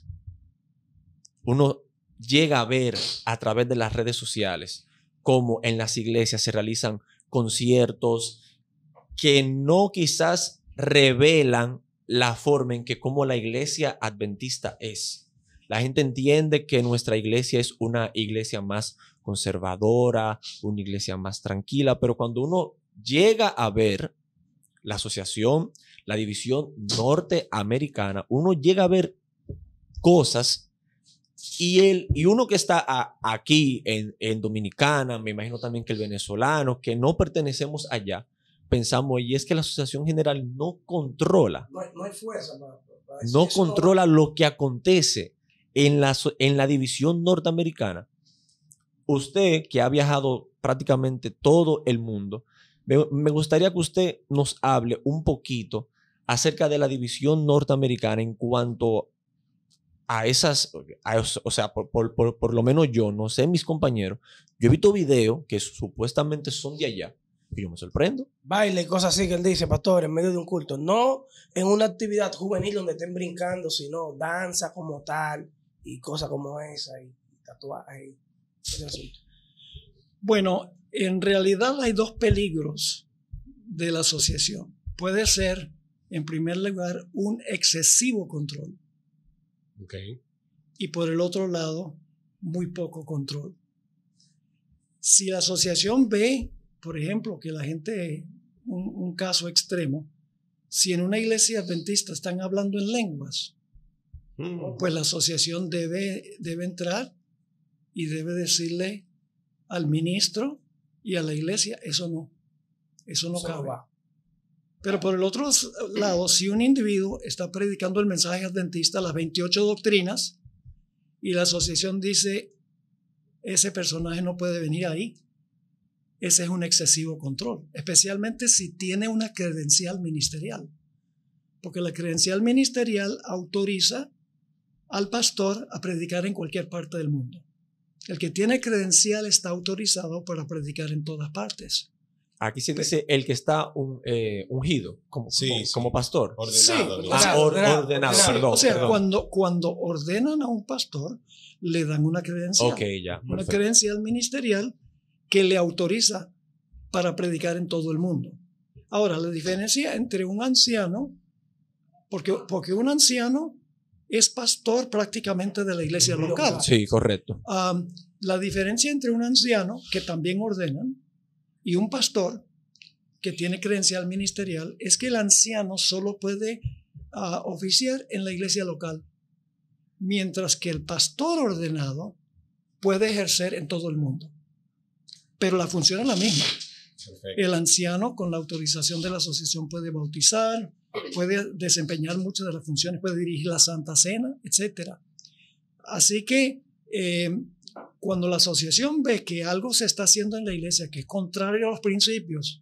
Uno llega a ver a través de las redes sociales cómo en las iglesias se realizan conciertos que no quizás revelan la forma en que como la iglesia adventista es. La gente entiende que nuestra iglesia es una iglesia más conservadora, una iglesia más tranquila, pero cuando uno llega a ver la asociación, la división norteamericana, uno llega a ver cosas y, el, y uno que está a, aquí en, en Dominicana, me imagino también que el venezolano, que no pertenecemos allá, pensamos, y es que la asociación general no controla, No hay, no hay fuerza para, para decir no eso controla lo que acontece en la, so- en la división norteamericana. Usted, que ha viajado prácticamente todo el mundo, me, me gustaría que usted nos hable un poquito acerca de la división norteamericana en cuanto a esas, a- o sea, por, por, por, por lo menos yo, no sé, mis compañeros, yo he visto videos que supuestamente son de allá y yo me sorprendo. Baile y cosas así que él dice, pastor, en medio de un culto. No en una actividad juvenil donde estén brincando, sino danza como tal y cosas como esa y tatuajes y ese asunto. Bueno, en realidad hay dos peligros de la asociación. Puede ser, en primer lugar, un excesivo control Ok. y por el otro lado, muy poco control. Si la asociación ve, por ejemplo, que la gente, un, un caso extremo, si en una iglesia adventista están hablando en lenguas, Mm. pues la asociación debe, debe entrar y debe decirle al ministro y a la iglesia, eso no, eso no Eso no cabe. va. Pero por el otro lado, si un individuo está predicando el mensaje adventista, las veintiocho doctrinas, y la asociación dice, ese personaje no puede venir ahí, ese es un excesivo control, especialmente si tiene una credencial ministerial, porque la credencial ministerial autoriza al pastor a predicar en cualquier parte del mundo. El que tiene credencial está autorizado para predicar en todas partes. Aquí se dice el que está un, eh, ungido como, Sí, como, sí. como pastor. Ordenado. Sí, ¿no? o sea, Ah, or- ordenado, ordenado, ordenado. perdón. o sea, perdón. cuando, cuando ordenan a un pastor, le dan una credencial. Ok, ya. Una Perfecto. credencial ministerial que le autoriza para predicar en todo el mundo. Ahora, la diferencia entre un anciano, porque, porque un anciano es pastor prácticamente de la iglesia local. Sí, correcto. Um, la diferencia entre un anciano, que también ordenan, y un pastor, que tiene credencial ministerial, es que el anciano solo puede uh, oficiar en la iglesia local, mientras que el pastor ordenado puede ejercer en todo el mundo. Pero la función es la misma. Perfecto. El anciano, con la autorización de la asociación, puede bautizar, puede desempeñar muchas de las funciones, puede dirigir la Santa Cena, etcétera. Así que eh, cuando la asociación ve que algo se está haciendo en la iglesia que es contrario a los principios,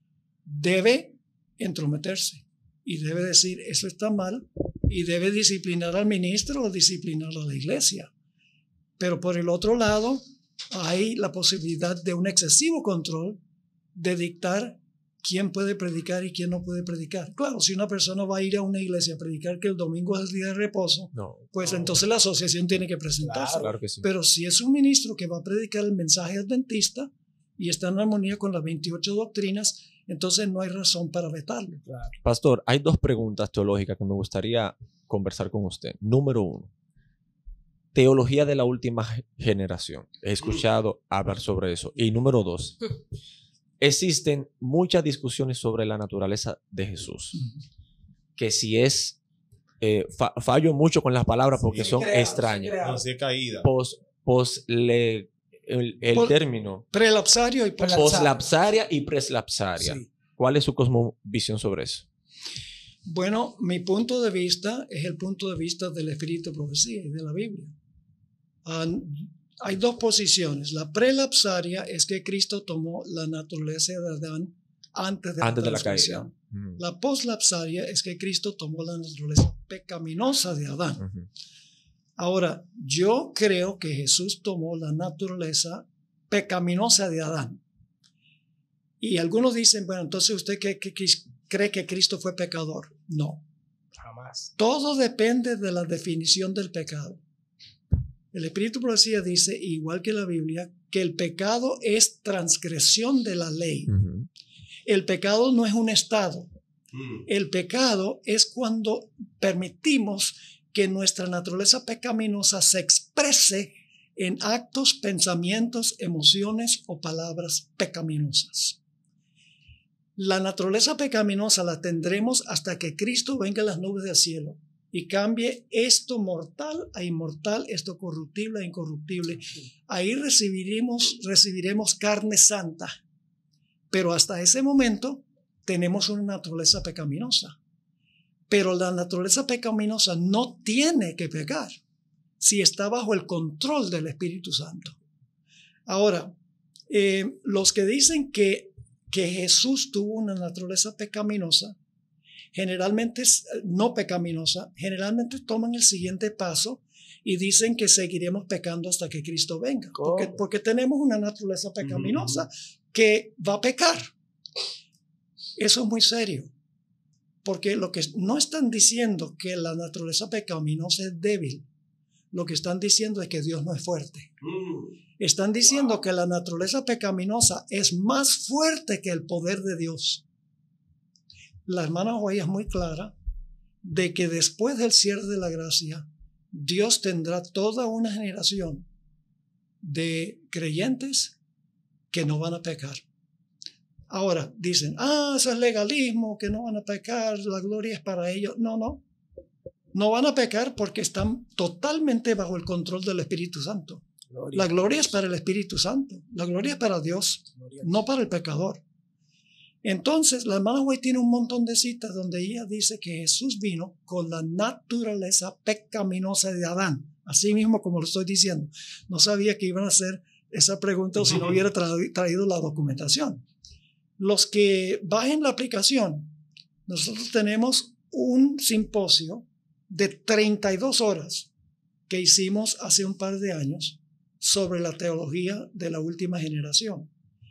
debe entrometerse y debe decir eso está mal y debe disciplinar al ministro o disciplinar a la iglesia. Pero por el otro lado, hay la posibilidad de un excesivo control de dictar quién puede predicar y quién no puede predicar. Claro, si una persona va a ir a una iglesia a predicar que el domingo es el día de reposo, No, pues entonces la asociación tiene que presentarse. claro que sí. Pero si es un ministro que va a predicar el mensaje adventista y está en armonía con las veintiocho doctrinas, entonces no hay razón para vetarlo. Pastor, hay dos preguntas teológicas que me gustaría conversar con usted. Número uno, teología de la última ge- generación. He escuchado hablar sobre eso. Y número dos, existen muchas discusiones sobre la naturaleza de Jesús. Que si es, eh, fa- fallo mucho con las palabras porque Sí, son creado, extrañas. sí, creado. No, sí es caída. Pos, pos le, el, el Por- término Prelapsario y post- poslapsaria y preslapsaria. Sí. ¿Cuál es su cosmovisión sobre eso? Bueno, mi punto de vista es el punto de vista del Espíritu de Profecía y de la Biblia. Ah, hay dos posiciones. La prelapsaria es que Cristo tomó la naturaleza de Adán antes de Antes la de la transgresión. caída. Mm. La poslapsaria es que Cristo tomó la naturaleza pecaminosa de Adán. Ujú. Ahora, yo creo que Jesús tomó la naturaleza pecaminosa de Adán. Y algunos dicen, bueno, entonces usted cree que, cree que Cristo fue pecador. No. Jamás. Todo depende de la definición del pecado. El Espíritu de Profecía dice, igual que la Biblia, que el pecado es transgresión de la ley. Ujú. El pecado no es un estado. Mm. El pecado es cuando permitimos que nuestra naturaleza pecaminosa se exprese en actos, pensamientos, emociones o palabras pecaminosas. La naturaleza pecaminosa la tendremos hasta que Cristo venga en las nubes del cielo y cambie esto mortal a inmortal, esto corruptible a incorruptible. Ahí recibiremos, recibiremos carne santa. Pero hasta ese momento tenemos una naturaleza pecaminosa. Pero la naturaleza pecaminosa no tiene que pecar si está bajo el control del Espíritu Santo. Ahora, eh, los que dicen que, que Jesús tuvo una naturaleza pecaminosa, generalmente no pecaminosa, generalmente toman el siguiente paso y dicen que seguiremos pecando hasta que Cristo venga, porque, porque tenemos una naturaleza pecaminosa uh-huh. que va a pecar. Eso es muy serio, porque lo que no están diciendo que la naturaleza pecaminosa es débil, lo que están diciendo es que Dios no es fuerte. Mm. Están diciendo wow. que la naturaleza pecaminosa es más fuerte que el poder de Dios. La hermana White es muy clara de que después del cierre de la gracia, Dios tendrá toda una generación de creyentes que no van a pecar. Ahora dicen, ah, eso es legalismo, que no van a pecar, la gloria es para ellos. No, no. No van a pecar porque están totalmente bajo el control del Espíritu Santo. Gloria. La gloria es para el Espíritu Santo. La gloria es para Dios, gloria. No para el pecador. Entonces, la hermana White tiene un montón de citas donde ella dice que Jesús vino con la naturaleza pecaminosa de Adán. Así mismo como lo estoy diciendo. No sabía que iban a hacer esa pregunta o si no hubiera tra- traído la documentación. Los que bajen la aplicación, nosotros tenemos un simposio de treinta y dos horas que hicimos hace un par de años sobre la teología de la última generación.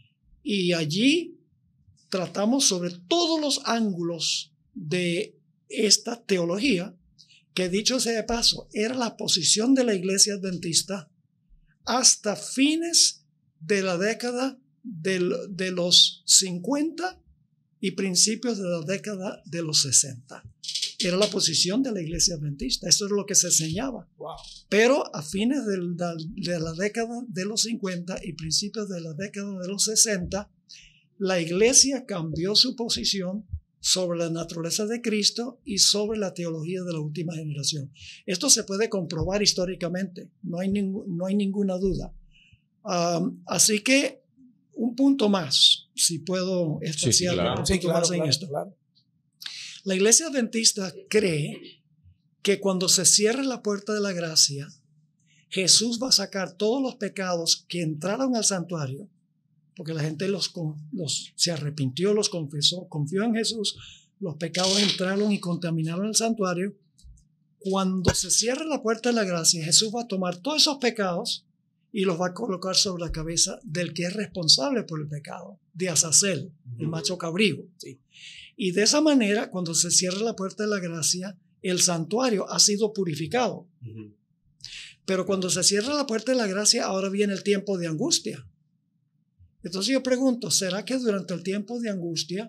Y allí tratamos sobre todos los ángulos de esta teología, que dicho sea de paso, era la posición de la iglesia adventista hasta fines de la década de, de los cincuenta y principios de la década de los sesenta. Era la posición de la iglesia adventista. Eso es lo que se enseñaba. Wow. Pero a fines de la, de la década de los cincuenta y principios de la década de los sesenta, la iglesia cambió su posición sobre la naturaleza de Cristo y sobre la teología de la última generación. Esto se puede comprobar históricamente. No hay, ningú, no hay ninguna duda. Um, así que un punto más, si puedo especial, sí, claro. un punto sí, claro, más en claro, esto. Claro. La iglesia adventista cree que cuando se cierre la puerta de la gracia, Jesús va a sacar todos los pecados que entraron al santuario, porque la gente los, los, se arrepintió, los confesó, confió en Jesús, los pecados entraron y contaminaron el santuario. Cuando se cierre la puerta de la gracia, Jesús va a tomar todos esos pecados y los va a colocar sobre la cabeza del que es responsable por el pecado, de Azazel, uh-huh. el macho cabrío. Sí. Y de esa manera, cuando se cierra la puerta de la gracia, el santuario ha sido purificado. Uh-huh. Pero cuando se cierra la puerta de la gracia, ahora viene el tiempo de angustia. Entonces yo pregunto, ¿será que durante el tiempo de angustia,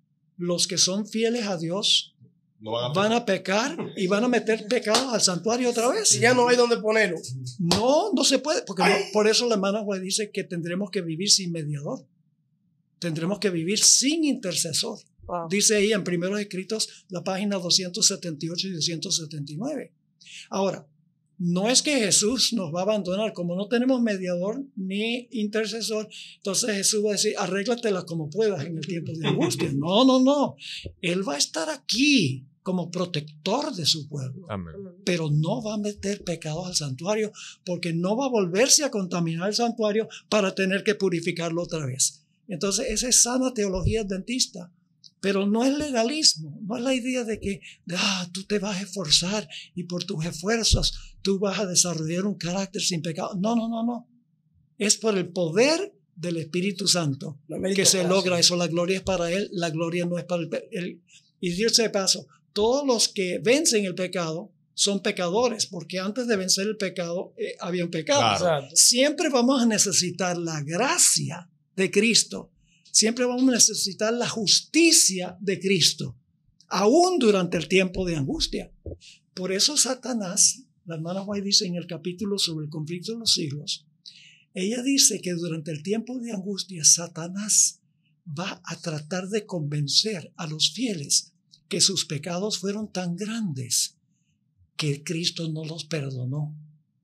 los que son fieles a Dios no van, a van a pecar y van a meter pecados al santuario otra vez? Y ya no hay donde ponerlo. No, no se puede, porque no, por eso la hermana Juan dice que tendremos que vivir sin mediador. Tendremos que vivir sin intercesor. Wow. Dice ahí en Primeros Escritos, la página doscientos setenta y ocho y doscientos setenta y nueve. Ahora, no es que Jesús nos va a abandonar, como no tenemos mediador ni intercesor, entonces Jesús va a decir, arréglatela como puedas en el tiempo de angustia. No, no, no. Él va a estar aquí como protector de su pueblo. Amén. Pero no va a meter pecados al santuario, porque no va a volverse a contaminar el santuario para tener que purificarlo otra vez. Entonces, esa es sana teología adventista. Pero no es legalismo, no es la idea de que ah, tú te vas a esforzar y por tus esfuerzos tú vas a desarrollar un carácter sin pecado. No, no, no, no. Es por el poder del Espíritu Santo que se logra eso. La gloria es para Él, la gloria no es para el, el y Dios de paso, todos los que vencen el pecado son pecadores, porque antes de vencer el pecado eh, había un pecado. Claro. Siempre vamos a necesitar la gracia de Cristo. Siempre vamos a necesitar la justicia de Cristo, aún durante el tiempo de angustia. Por eso Satanás, la hermana White dice en el capítulo sobre el conflicto de los siglos, ella dice que durante el tiempo de angustia, Satanás va a tratar de convencer a los fieles que sus pecados fueron tan grandes que Cristo no los perdonó.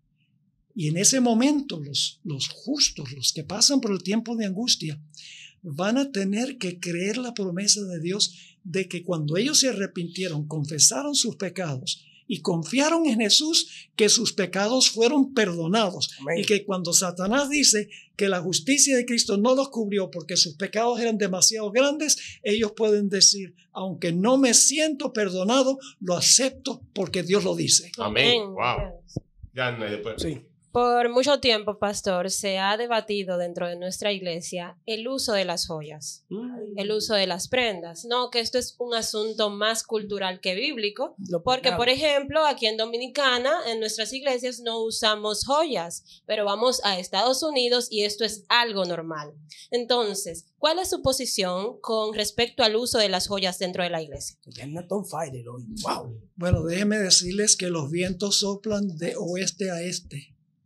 Y en ese momento, los, los justos, los que pasan por el tiempo de angustia, van a tener que creer la promesa de Dios de que cuando ellos se arrepintieron, confesaron sus pecados y confiaron en Jesús, que sus pecados fueron perdonados. Amén. Y que cuando Satanás dice que la justicia de Cristo no los cubrió porque sus pecados eran demasiado grandes, ellos pueden decir, aunque no me siento perdonado, lo acepto porque Dios lo dice. Amén. Wow. Gana y después. Sí. Por mucho tiempo, pastor, se ha debatido dentro de nuestra iglesia el uso de las joyas, el uso de las prendas. No, que esto es un asunto más cultural que bíblico, Lo porque, pagado. por ejemplo, aquí en Dominicana, en nuestras iglesias no usamos joyas, pero vamos a Estados Unidos y esto es algo normal. Entonces, ¿cuál es su posición con respecto al uso de las joyas dentro de la iglesia? They're on fire hoy. Wow. Bueno, déjenme decirles que los vientos soplan de oeste a este.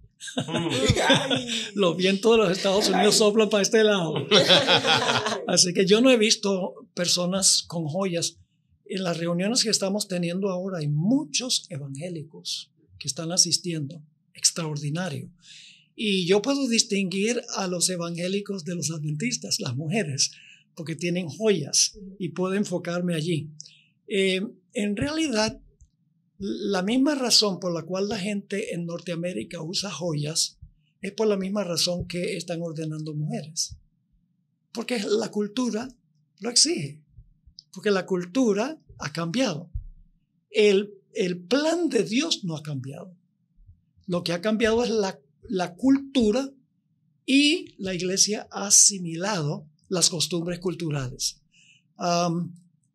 Los vientos de los Estados Unidos soplan para este lado. Así que yo no he visto personas con joyas. En las reuniones que estamos teniendo ahora hay muchos evangélicos que están asistiendo. Extraordinario. Y yo puedo distinguir a los evangélicos de los adventistas, las mujeres, porque tienen joyas y puedo enfocarme allí. Eh, en realidad, la misma razón por la cual la gente en Norteamérica usa joyas es por la misma razón que están ordenando mujeres. Porque la cultura lo exige. Porque la cultura ha cambiado. El, el plan de Dios no ha cambiado. Lo que ha cambiado es la, la cultura y la iglesia ha asimilado las costumbres culturales. Um,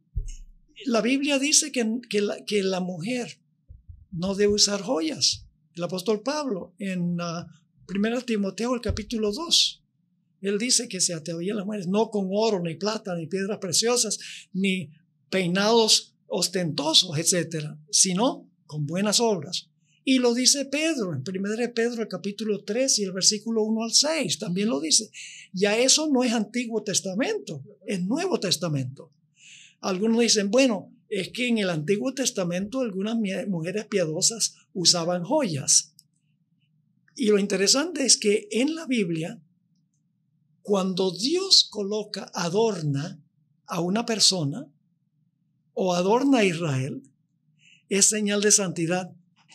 La Biblia dice que, que, la, que la mujer no debe usar joyas. El apóstol Pablo en uh, primera Timoteo, el capítulo dos, él dice que se atavían las mujeres no con oro, ni plata, ni piedras preciosas, ni peinados ostentosos, etcétera, sino con buenas obras. Y lo dice Pedro, en primera de Pedro, el capítulo tres y el versículo uno al seis, también lo dice. Ya eso no es Antiguo Testamento, es Nuevo Testamento. Algunos dicen, bueno, es que en el Antiguo Testamento algunas mujeres piadosas usaban joyas. Y lo interesante es que en la Biblia, cuando Dios coloca, adorna a una persona o adorna a Israel, es señal de santidad.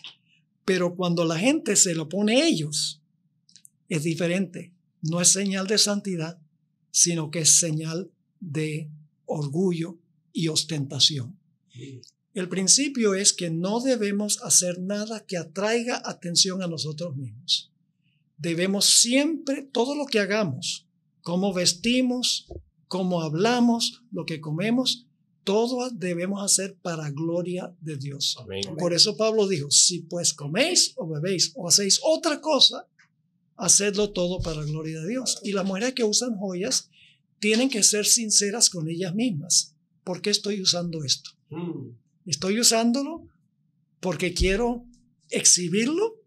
Pero cuando la gente se lo pone a ellos, es diferente. No es señal de santidad, sino que es señal de orgullo y ostentación. El principio es que no debemos hacer nada que atraiga atención a nosotros mismos. Debemos siempre, todo lo que hagamos, cómo vestimos, cómo hablamos, lo que comemos, todo debemos hacer para gloria de Dios. Amén. Por eso Pablo dijo, si pues coméis o bebéis o hacéis otra cosa, hacedlo todo para gloria de Dios. Y las mujeres que usan joyas tienen que ser sinceras con ellas mismas. ¿Por qué estoy usando esto? Mm. ¿Estoy usándolo porque quiero exhibirlo?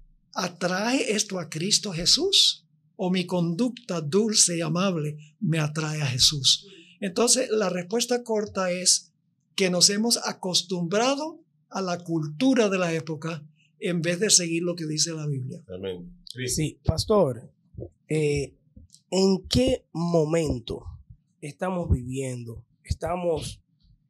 ¿Atrae esto a Cristo Jesús? ¿O mi conducta dulce y amable me atrae a Jesús? Entonces, la respuesta corta es que nos hemos acostumbrado a la cultura de la época en vez de seguir lo que dice la Biblia. Amén. Sí, pastor, eh, ¿en qué momento estamos viviendo? Estamos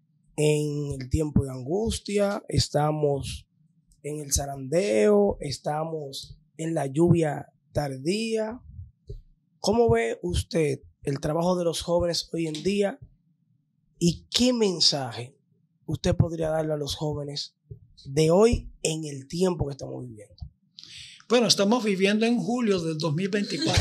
en el tiempo de angustia, estamos en el zarandeo, estamos en la lluvia tardía. ¿Cómo ve usted el trabajo de los jóvenes hoy en día y qué mensaje usted podría darle a los jóvenes de hoy en el tiempo que estamos viviendo? Bueno, estamos viviendo en julio del dos mil veinticuatro.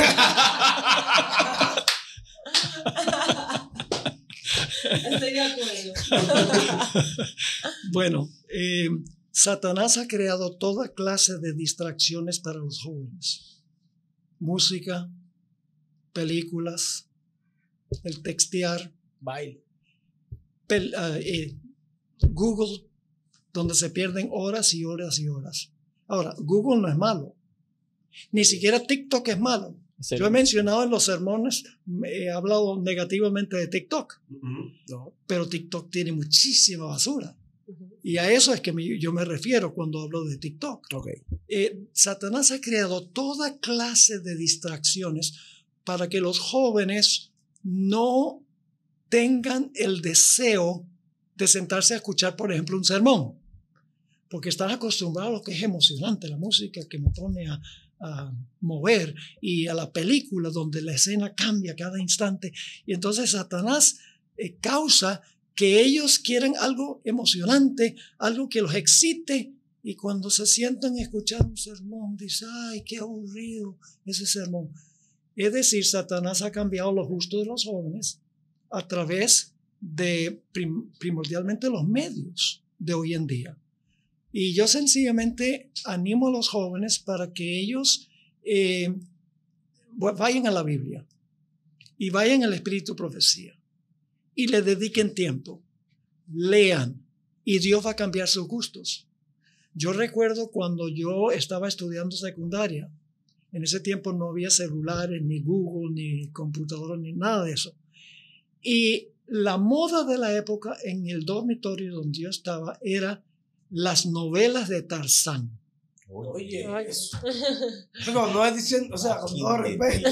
Estoy de acuerdo. Bueno, eh, Satanás ha creado toda clase de distracciones para los jóvenes. Música, películas, el textear, Baile. pel- uh, eh, Google, donde se pierden horas y horas y horas. Ahora, Google no es malo. Ni siquiera TikTok es malo. Yo he mencionado en los sermones, he hablado negativamente de TikTok, No. pero TikTok tiene muchísima basura. Y a eso es que me- yo me refiero cuando hablo de TikTok. Ok. Eh, Satanás ha creado toda clase de distracciones para que los jóvenes no tengan el deseo de sentarse a escuchar, por ejemplo, un sermón, porque están acostumbrados a lo que es emocionante, la música que me pone a, a mover y a la película donde la escena cambia cada instante. Y entonces Satanás eh, causa que ellos quieren algo emocionante, algo que los excite, Y cuando se sientan a escuchar un sermón, dicen, ay, qué aburrido ese sermón. Es decir, Satanás ha cambiado los gustos de los jóvenes a través de prim- primordialmente los medios de hoy en día. Y yo sencillamente animo a los jóvenes para que ellos eh, vayan a la Biblia y vayan al Espíritu de Profecía y le dediquen tiempo, lean y Dios va a cambiar sus gustos. Yo recuerdo cuando yo estaba estudiando secundaria, en ese tiempo no había celulares, ni Google, ni computadoras, ni nada de eso. Y la moda de la época en el dormitorio donde yo estaba era las novelas de Tarzán. Oye, Ay. eso. No, no es diciendo, o sea, con todo respeto.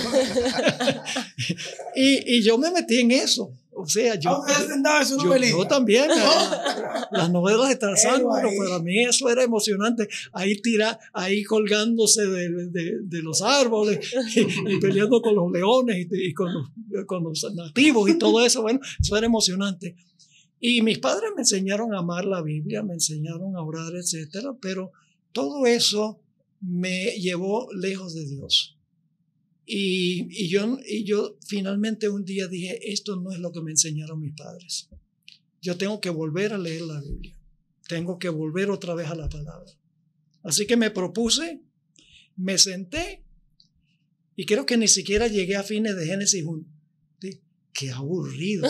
Y, y yo me metí en eso. O sea, yo, Aunque has sentado en su yo, novelita. yo también. la- las novelas de Tarzán, Pero bueno, ahí- para mí eso era emocionante. Ahí tira, ahí colgándose de, de, de los árboles y, y peleando con los leones y, y con, los, con los nativos y todo eso. Bueno, eso era emocionante. Y mis padres me enseñaron a amar la Biblia, me enseñaron a orar, etcétera, pero todo eso me llevó lejos de Dios. Y, y, yo, y yo finalmente un día dije, esto no es lo que me enseñaron mis padres. Yo tengo que volver a leer la Biblia. Tengo que volver otra vez a la palabra. Así que me propuse, me senté y creo que ni siquiera llegué a fines de Génesis uno. ¿Sí? Qué aburrido.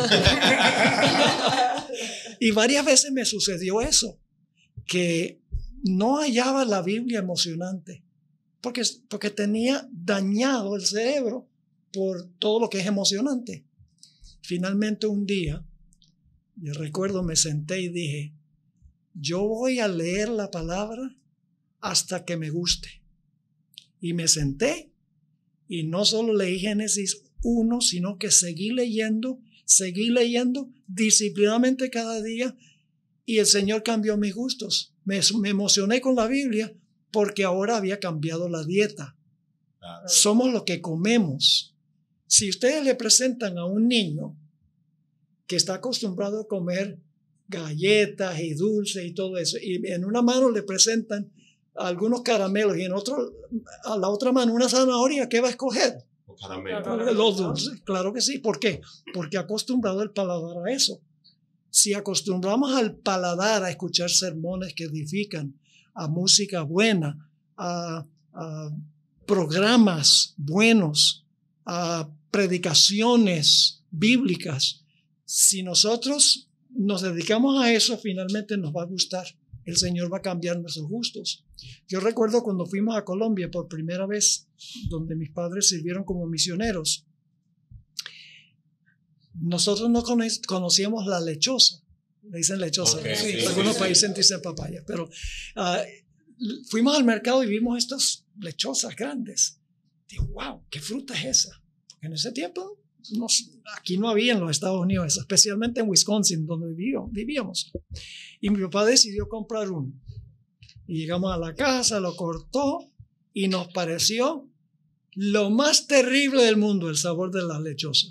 Y varias veces me sucedió eso, que no hallaba la Biblia emocionante, porque, porque tenía dañado el cerebro por todo lo que es emocionante. Finalmente un día, yo recuerdo, me senté y dije, yo voy a leer la palabra hasta que me guste. Y me senté y no solo leí Génesis uno, sino que seguí leyendo, seguí leyendo disciplinadamente cada día y el Señor cambió mis gustos. Me, me emocioné con la Biblia porque ahora había cambiado la dieta. Claro. Somos lo que comemos. Si ustedes le presentan a un niño que está acostumbrado a comer galletas y dulces y todo eso, y en una mano le presentan algunos caramelos y en otro, a la otra mano una zanahoria, ¿qué va a escoger? Los caramelos. Claro. Los dulces, claro que sí. ¿Por qué? Porque acostumbrado el paladar a eso. Si acostumbramos al paladar a escuchar sermones que edifican, a música buena, a, a programas buenos, a predicaciones bíblicas, si nosotros nos dedicamos a eso, finalmente nos va a gustar. El Señor va a cambiar nuestros gustos. Yo recuerdo cuando fuimos a Colombia por primera vez, donde mis padres sirvieron como misioneros. Nosotros no cono- conocíamos la lechosa. Le dicen lechosa. Ok, Sí, sí, algunos sí, países dicen papaya. Pero ah, fuimos al mercado y vimos estas lechosas grandes. Digo, wow, ¿qué fruta es esa? Porque en ese tiempo no, aquí no había en los Estados Unidos, especialmente en Wisconsin, donde vivió, vivíamos. Y mi papá decidió comprar uno. Y llegamos a la casa, lo cortó y nos pareció lo más terrible del mundo el sabor de la lechosa.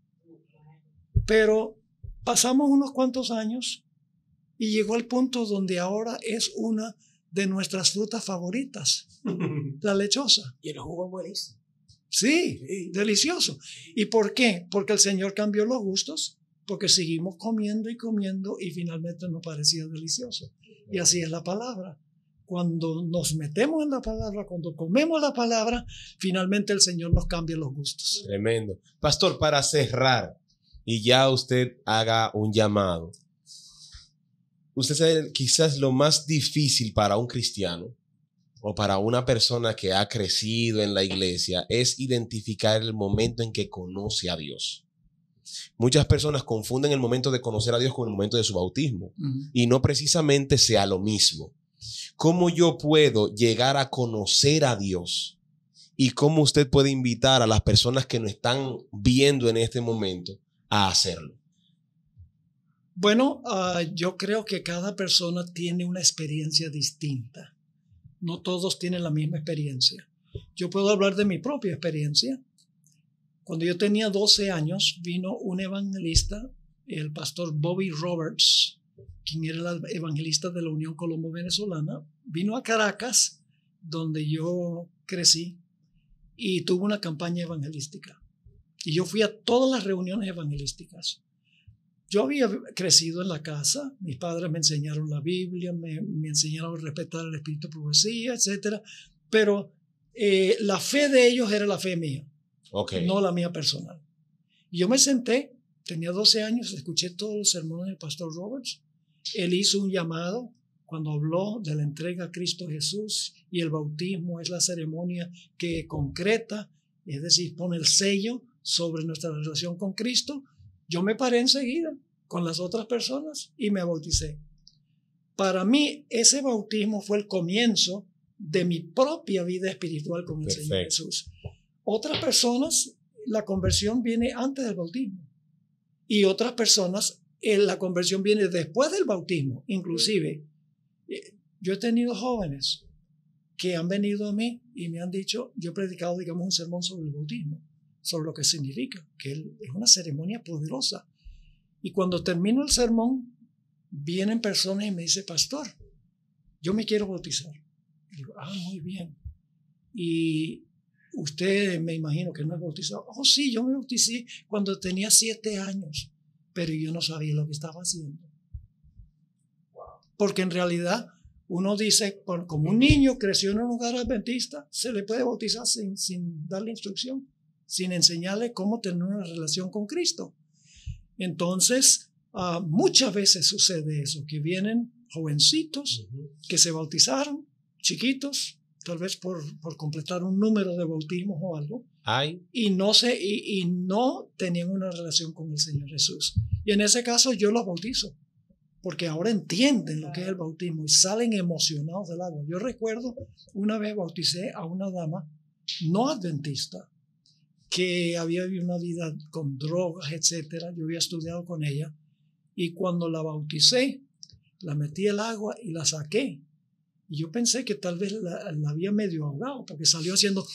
Pero pasamos unos cuantos años y llegó al punto donde ahora es una de nuestras frutas favoritas, la lechosa. Y el jugo es buenísimo. Sí, Sí. delicioso. ¿Y por qué? Porque el Señor cambió los gustos, porque seguimos comiendo y comiendo y finalmente nos parecía delicioso. Y así es la palabra. Cuando nos metemos en la palabra, cuando comemos la palabra, finalmente el Señor nos cambia los gustos. Tremendo. Pastor, para cerrar y ya usted haga un llamado. Usted sabe, quizás lo más difícil para un cristiano o para una persona que ha crecido en la iglesia es identificar el momento en que conoce a Dios. Muchas personas confunden el momento de conocer a Dios con el momento de su bautismo Ujú. y no precisamente sea lo mismo. ¿Cómo yo puedo llegar a conocer a Dios? ¿Y cómo usted puede invitar a las personas que nos están viendo en este momento a hacerlo? Bueno, uh, yo creo que cada persona tiene una experiencia distinta. No todos tienen la misma experiencia. Yo puedo hablar de mi propia experiencia. Cuando yo tenía doce años, vino un evangelista, el pastor Bobby Roberts, quien era el evangelista de la Unión Colombo Venezolana, vino a Caracas, donde yo crecí, y tuvo una campaña evangelística. Y yo fui a todas las reuniones evangelísticas. Yo había crecido en la casa, mis padres me enseñaron la Biblia, me, me enseñaron a respetar el espíritu de profecía, etcétera. Pero eh, la fe de ellos era la fe mía, okay, no la mía personal. Y yo me senté, tenía doce años, escuché todos los sermones del pastor Roberts. Él hizo un llamado cuando habló de la entrega a Cristo Jesús, y el bautismo es la ceremonia que concreta, es decir, pone el sello sobre nuestra relación con Cristo. Yo me paré enseguida con las otras personas y me bauticé. Para mí, ese bautismo fue el comienzo de mi propia vida espiritual con el Perfecto. Señor Jesús. Otras personas, la conversión viene antes del bautismo. Y otras personas, la conversión viene después del bautismo. Inclusive, yo he tenido jóvenes que han venido a mí y me han dicho, yo he predicado, digamos, un sermón sobre el bautismo, sobre lo que significa, que es una ceremonia poderosa. Y cuando termino el sermón, vienen personas y me dicen, pastor, yo me quiero bautizar. Y digo, ah, muy bien. Y usted, me imagino que no es bautizado. Oh, sí, yo me bauticé cuando tenía siete años, pero yo no sabía lo que estaba haciendo. Porque en realidad uno dice, como un niño creció en un hogar adventista, se le puede bautizar sin, sin darle instrucción, sin enseñarle cómo tener una relación con Cristo. Entonces, uh, muchas veces sucede eso, que vienen jovencitos uh-huh. que se bautizaron, chiquitos, tal vez por, por completar un número de bautismos o algo, Ay. y no se, y, y no tenían una relación con el Señor Jesús. Y en ese caso yo los bautizo, porque ahora entienden lo que es el bautismo y salen emocionados del agua. Yo recuerdo una vez bauticé a una dama no adventista que había vivido una vida con drogas, etcétera. Yo había estudiado con ella y cuando la bauticé, la metí al agua y la saqué. Y yo pensé que tal vez la, la había medio ahogado porque salió haciendo...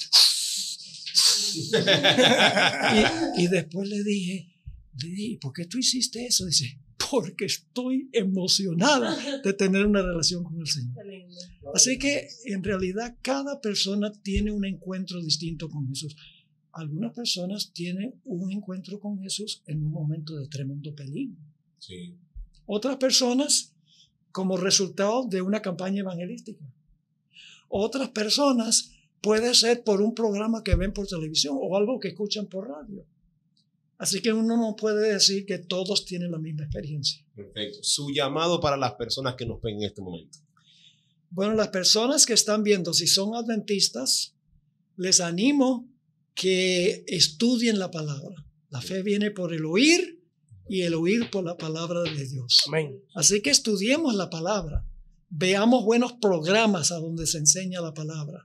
y, y después le dije, le dije, ¿por qué tú hiciste eso? Dice, porque estoy emocionada de tener una relación con el Señor. Así que en realidad cada persona tiene un encuentro distinto con Jesús. Algunas personas tienen un encuentro con Jesús en un momento de tremendo peligro. Sí. Otras personas como resultado de una campaña evangelística. Otras personas puede ser por un programa que ven por televisión o algo que escuchan por radio. Así que uno no puede decir que todos tienen la misma experiencia. Perfecto. Su llamado para las personas que nos ven en este momento. Bueno, las personas que están viendo, si son adventistas, les animo que estudien la palabra. La fe viene por el oír y el oír por la palabra de Dios. Amén. Así que estudiemos la palabra. Veamos buenos programas a donde se enseña la palabra.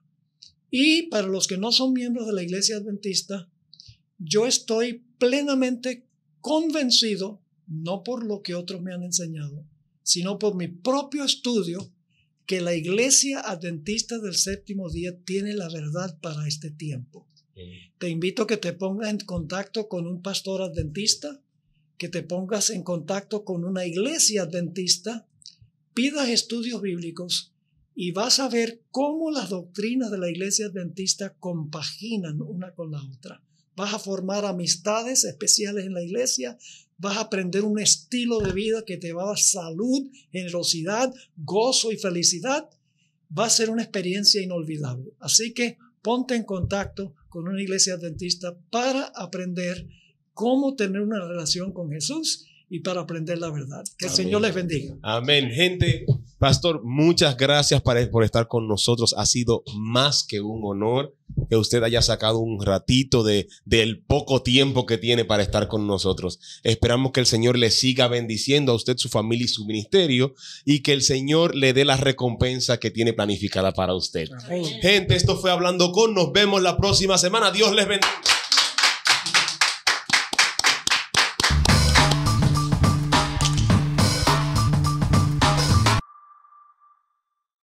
Y para los que no son miembros de la iglesia adventista, yo estoy plenamente convencido, no por lo que otros me han enseñado, sino por mi propio estudio, que la iglesia adventista del séptimo día tiene la verdad para este tiempo. Mm. Te invito a que te pongas en contacto con un pastor adventista, que te pongas en contacto con una iglesia adventista, pidas estudios bíblicos y vas a ver cómo las doctrinas de la iglesia adventista compaginan una con la otra. Vas a formar amistades especiales en la iglesia, vas a aprender un estilo de vida que te va a dar salud, generosidad, gozo y felicidad. Va a ser una experiencia inolvidable. Así que ponte en contacto con una iglesia adventista para aprender cómo tener una relación con Jesús y para aprender la verdad. Que el Amén. Señor les bendiga. Amén. Gente, pastor, muchas gracias por, por estar con nosotros. Ha sido más que un honor que usted haya sacado un ratito de, del poco tiempo que tiene para estar con nosotros. Esperamos que el Señor le siga bendiciendo a usted, su familia y su ministerio, y que el Señor le dé la recompensa que tiene planificada para usted. Amén. Gente, esto fue Hablando Con. Nos vemos la próxima semana. Dios les bendiga.